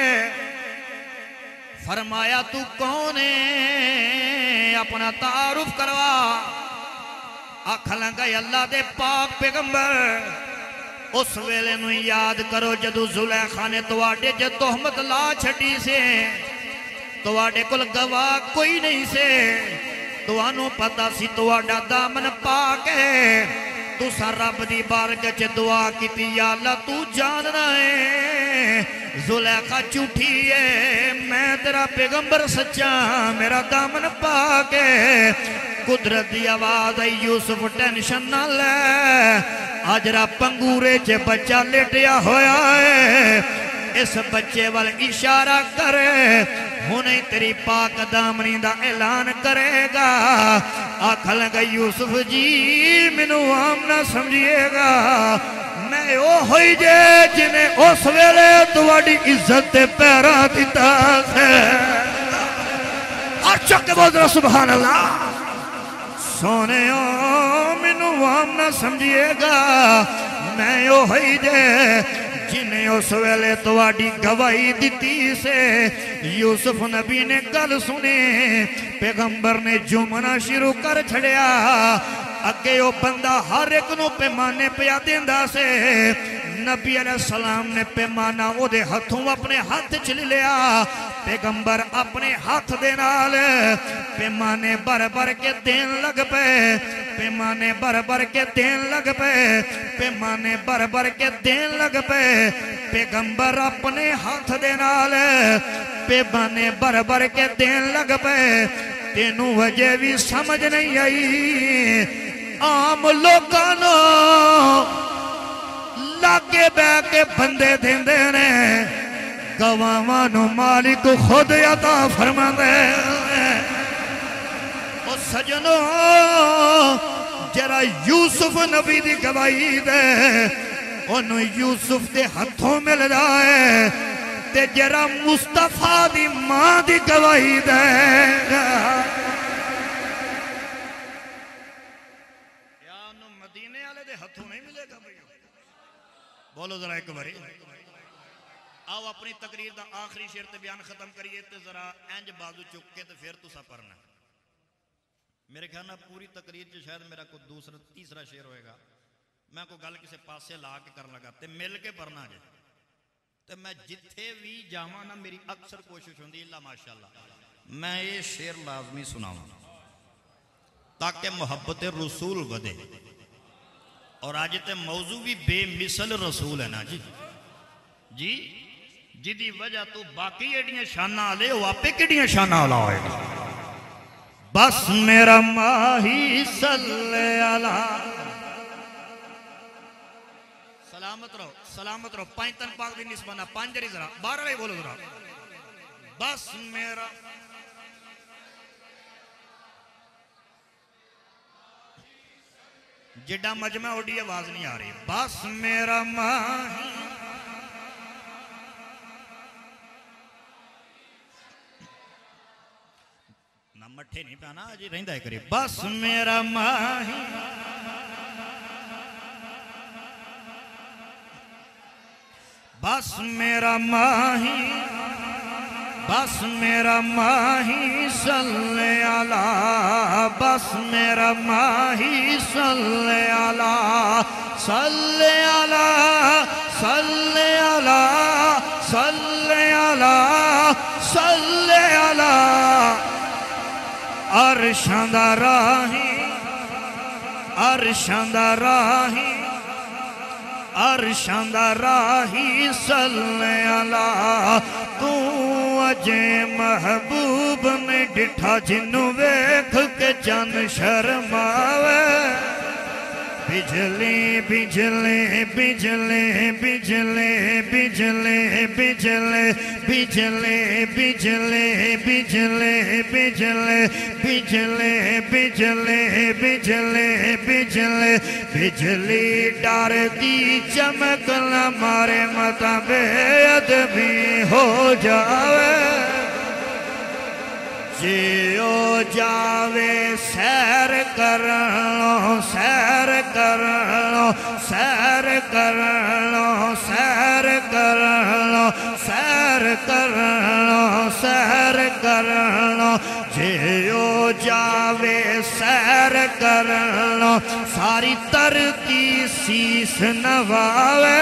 فرمایا تو کون ہے, اپنا تعارف کروا. آکھن لگا اللہ دے پاک پیغمبر اس ویلے نو یاد کرو جدو زلیخا نے تواڈے جے تہمت لا چھٹی سے, تواڈے کل گواہ کوئی نہیں سے, توانو پتا سی تواڈا دامن پاک ہے. تو سا رب دی بارگاہ چے دعا کیتی یا اللہ تو جاننا ہے زلیخا جھوٹی ہے, میں تیرا پیغمبر سچا, میرا دامن پاک ہے. قدرت دی آواز ہے یوسف ٹینشن نہ لے, آجرا پنگورے چے بچہ لیٹیا ہویا ہے, اس بچے وال اشارہ کرے ہونے تیری پاک دامنی دا اعلان کرے گا. آکھن لگا یوسف جی منو عام نہ سمجھئے گا, میں او ہوئی جے جنہیں اس ویلے تواڈی عزت پیرا دیتا ہے. اور چکے بہت رہا سبحان اللہ سونے مینو عام نہ سمجھیے گا میں اوہی جے جنہیں اس ویلے تواڈی گواہی دیتی سے یوسف نبی نے گل سنے پیغمبر نے جمنا شروع کر چھڑیا اگے او بندہ ہر ایک نو پیمانے پیا دیندا سے نبی علیہ السلام نے پیمانہ او دے ہتھوں اپنے ہاتھ چل لیا پیغمبر اپنے ہاتھ دے نال پیمانے بر بر کے دین لگ پے پیمانے بر بر کے دین لگ پے پیمانے بر بر کے دین لگ پے پیغمبر اپنے ہاتھ دے نال پیمانے بر بر کے دین لگ پے تینوں وجہ بھی سمجھ نہیں آئی عام لوکانو لاکے بے کے بندے دین دینے گواہانو مالک خود عطا فرما دے او سجنو جرا یوسف نبی دی گواہی دے انہوں یوسف دے ہتھوں مل جائے تے جرا مصطفیٰ دی ماں دی گواہی دے یا انہوں مدینے والے دے ہتھوں نہیں ملے گا بھئی بولو ذرا ایک باری آؤ اپنی تقریر دا آخری شعر تے بیان ختم کریے تے ذرا اینج بازو چک کے تے پھر تسا پڑھنا میرے خیال نہ پوری تقریر جو شاید میرا کوئی دوسرا تیسرا شعر ہوئے گا میں کوئی گل کسے پاس سے لا کے کرنا لگا تے مل کے پڑھنا جائے تے میں جتھے بھی جاواں نا میری اکثر کوشش ہوندی اللہ ماشاءاللہ میں یہ شعر لازمی سناؤں تاکہ محبت رسول ودے اور آج تے موضوع بھی بے مثل رسول ہے نا جی جدی وجہ تو باقی ایڈیاں شانہ لے وہ آپ پہ کیڈیاں شانہ ہوئے گا بس میرا ماہی صلی اللہ سلامت رہو پانچ تن پاک دی نسبانہ پانچ جری ذرا بارہ رہی بولو ذرا بس میرا جڈا مجمع اڈی آواز نہیں آ رہی بس میرا ماہی مٹھے نہیں پانا جی رہندہ ہے کرے بس میرا ماہی بس میرا ماہی بس میرا ماہی صلی اللہ بس میرا ماہی صلی اللہ صلی اللہ صلی اللہ صلی اللہ صلی اللہ عرشاں دا راہی عرشاں دا راہی عرشاں دا راہی صلی اللہ تو اجے محبوب میں ڈٹھا جنوں ویکھ کے جان شرماوے بجلے بجلے بجلے بجلے بجلے بجلے بجلے بجلے بجلے بجلے بجلے بجلے بجلے بجلے بجلی ڈار دی چمک نہ مارے متا بے ادبی ہو جاوے جیو جاوے سیر کرنو سیر کرنو سیر کرنو سیر کرنو سیر کرنو سیر کرنو جیو جاوے سیر کرنو ساری ترکی سیس نواوے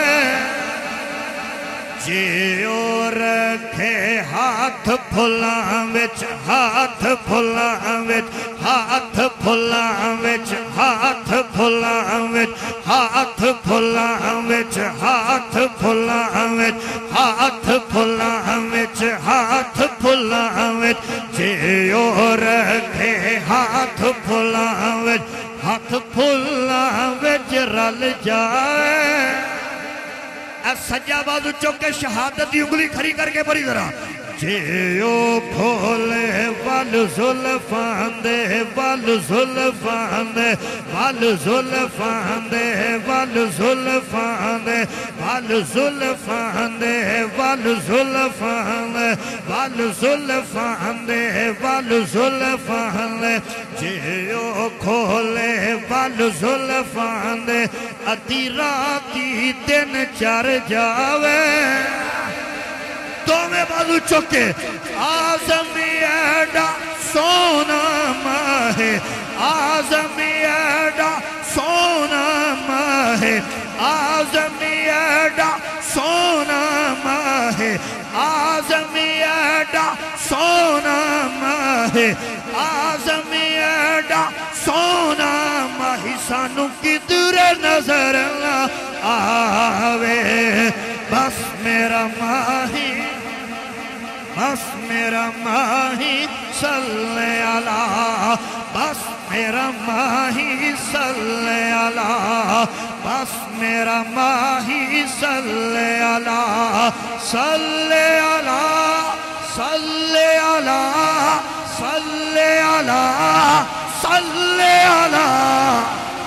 جیو رکھے ہاتھ پھلاں وچ ہاتھ پھلاں وچ ہاتھ پھلاں وچ ہاتھ پھلاں وچ ہاتھ پھلاں وچ ہاتھ پھلاں وچ ہاتھ پھلاں وچ ہاتھ پھلاں وچ جیو رکھے ہاتھ پھلاں وچ ہاتھ پھلاں وچ رل جائے سجا بازو چوکے شہادت دی انگلی کھری کر کے بری ذرا جیو کھولے ول زلفان دے ول زلفان دے ول زلفان دے ول زلفان دے ول زلفان دے ول زلفان دے ول زلفان دے ول زلفان دے جیو کھولے ول زلفان دے ادھی راتی دن چر جاوے تو میں بازو چکے آزمی ایڈا سونا ماہے آزمی ایڈا سونا ماہے آزمی ایڈا سونا ماہے آزمی ایڈا سونا ماہے آزمی ایڈا سونا ماہی سانو کدھر نظر نہ آوے بس میرا ماہی بس میرا ماہی صلی اللہ بس میرا ماہی صلی اللہ بس میرا ماہی صلی اللہ صلی اللہ صلی اللہ صلی اللہ صلی اللہ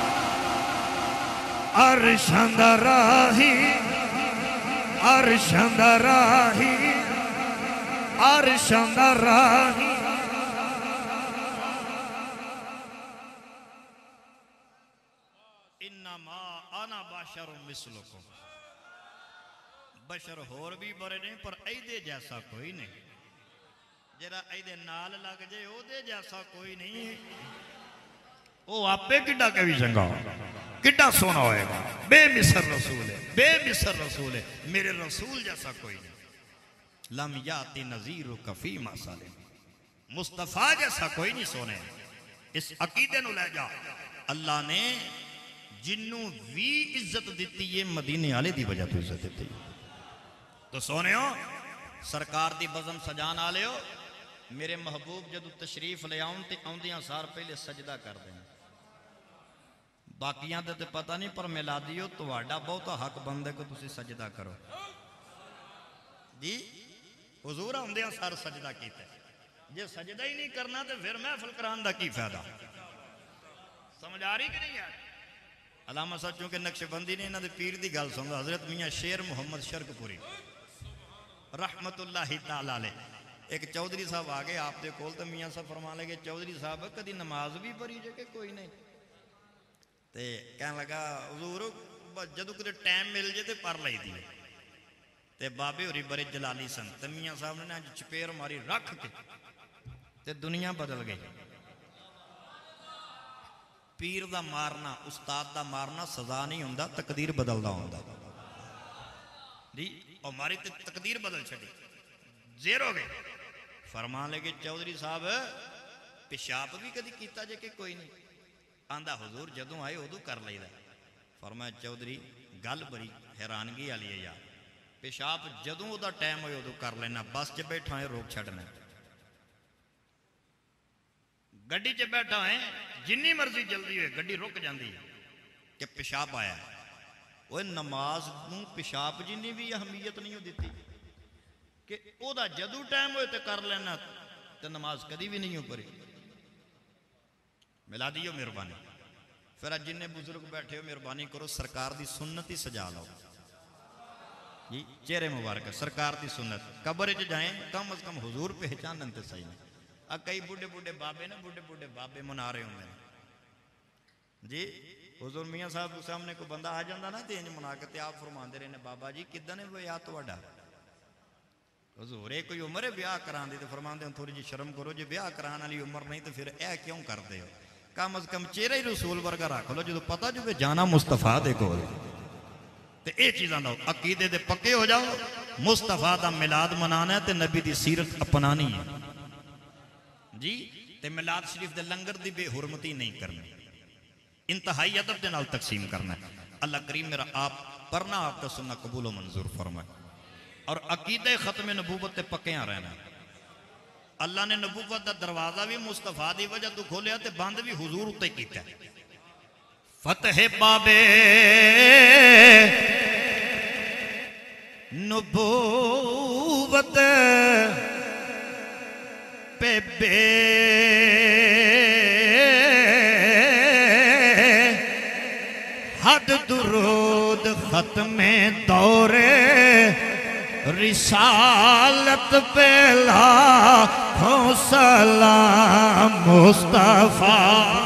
عرشند راہی عرشند راہی عرشند راہی انما انا بشر مثلکم بشر ہور بھی بڑے نہیں پر ایدے جیسا کوئی نہیں جرا ایدے نال لگ جائے او دے جیسا کوئی نہیں ہے او آپے کڈا کبھی چنگا کڈا سونا ہوئے گا بے مثل رسول ہے بے مثل رسول ہے میرے رسول جیسا کوئی نہیں لم یاتی نظیرک فیما سالم مصطفیٰ جیسا کوئی نہیں سونے اس عقیدے نو لے جا اللہ نے جنوں بھی عزت دیتی یہ مدینے آلے دی وجہ تو عزت دیتی تو سونے ہو سرکار دی بزم سجان آلے ہو میرے محبوب جدو تشریف لے آؤں تے آؤندیاں سار پہلے سجدہ کر دیں باقیاں تے پتہ نہیں پر میلادیو تو واڈا بہتا حق بندے کو تسی سجدہ کرو جی حضور آؤندیاں سار سجدہ کیتے جے سجدہ ہی نہیں کرنا تے پھر محفل کران دا کی فائدہ سمجھ آ رہی کہ نہیں یار علامہ صاحب چونکہ نقش بندی نے انہاں دے پیر دی گل سنگا حضرت میاں شیر محمد شرک پوری رحمت اللہ تعالی علیہ ایک چودھری صاحب آگے آپ دے کول تو میاں صاحب فرما لے گے چودھری صاحب کدی نماز بھی پڑھی جے کہ کوئی نہیں تے کہنے لگا حضور جدو کدے ٹائم مل جے تے پر لئی دی تے بابے ہوری بڑے جلالی سن تے میاں صاحب نے آج چپیر ماری رکھ کے تے دنیا بدل گئی پیر دا مارنا استاد دا مارنا سزا نہیں ہوندا تقدیر بدلدا ہوندا جی اور ماری تے تقدیر بدل چھڑی زیر ہو گئے فرمان لے گے چودھری صاحب پیشاب بھی کدی کیتا جے کہ کوئی نہیں آندہ حضور جدوں آئے ادو کر لئی دا فرمایا چودھری گل بڑی حیرانگی والی ہے یار پیشاب جدوں دا ٹائم ہوئے ادو کر لینا بس چ بیٹھا ہے روک چھڑنا گڈی چ بیٹھا ہے جنی مرضی جلدی ہوئے گڈی رک جاندی ہے کہ پیشاب آیا وہ نماز نوں پیشاب جنی بھی اہمیت نہیں ہو دیتی کہ او دا جدو ٹائم ہوئے تے کر لینا تے نماز کدی بھی نہیں ہو پڑی ملا دیو مہربانی پھر جنہیں بزرگ بیٹھے ہو مہربانی کرو سرکار دی سنت ہی سجا لو جی چہرے مبارک سرکار دی سنت قبر چ جائیں کم از کم حضور پہچانن تے صحیح نہیں کئی بوڑھے بوڑھے بابے نا بوڑھے بوڑھے بابے منا رہے ہوں جی حضور میاں صاحب کے سامنے کو بندہ آ جاندہ نا تے انج منا کے تے آپ فرماندے رہے نے بابا جی کدھا نے وہ یا تو وڈا حضور کوئی عمر ہے بیاہ کران دی تے فرماندے ہیں تھوڑی جی شرم کرو جی بیاہ کران والی عمر نہیں تو پھر اے کیوں کر دے ہو کم از کم چہرہ ہی رسول ورگا رکھ لو جو پتہ جو جانا مصطفیٰ دے کول تے اے چیزاں دا عقیدے دے پکے ہو جاؤ مصطفیٰ دا میلاد منانا ہے تے نبی دی سیرت اپنانی ہے جی تے میلاد شریف دے لنگر دی بے حرمتی نہیں کرنی انتہائی ادب دے نال تقسیم کرنا ہے اللہ کریم میرا آپ پڑھنا آپ کا سننا قبول و منظور فرمائے اور عقیدہ ختم نبوت تے پکیاں رہنا اللہ نے نبوت دا دروازہ بھی مصطفیٰ دی وجہ تو کھولیا تے بند بھی حضور اتے کیتا ہے فتح بابے نبوت پہ بے حد درود ختم دور رسالت پہ لاکھوں سلام مصطفیٰ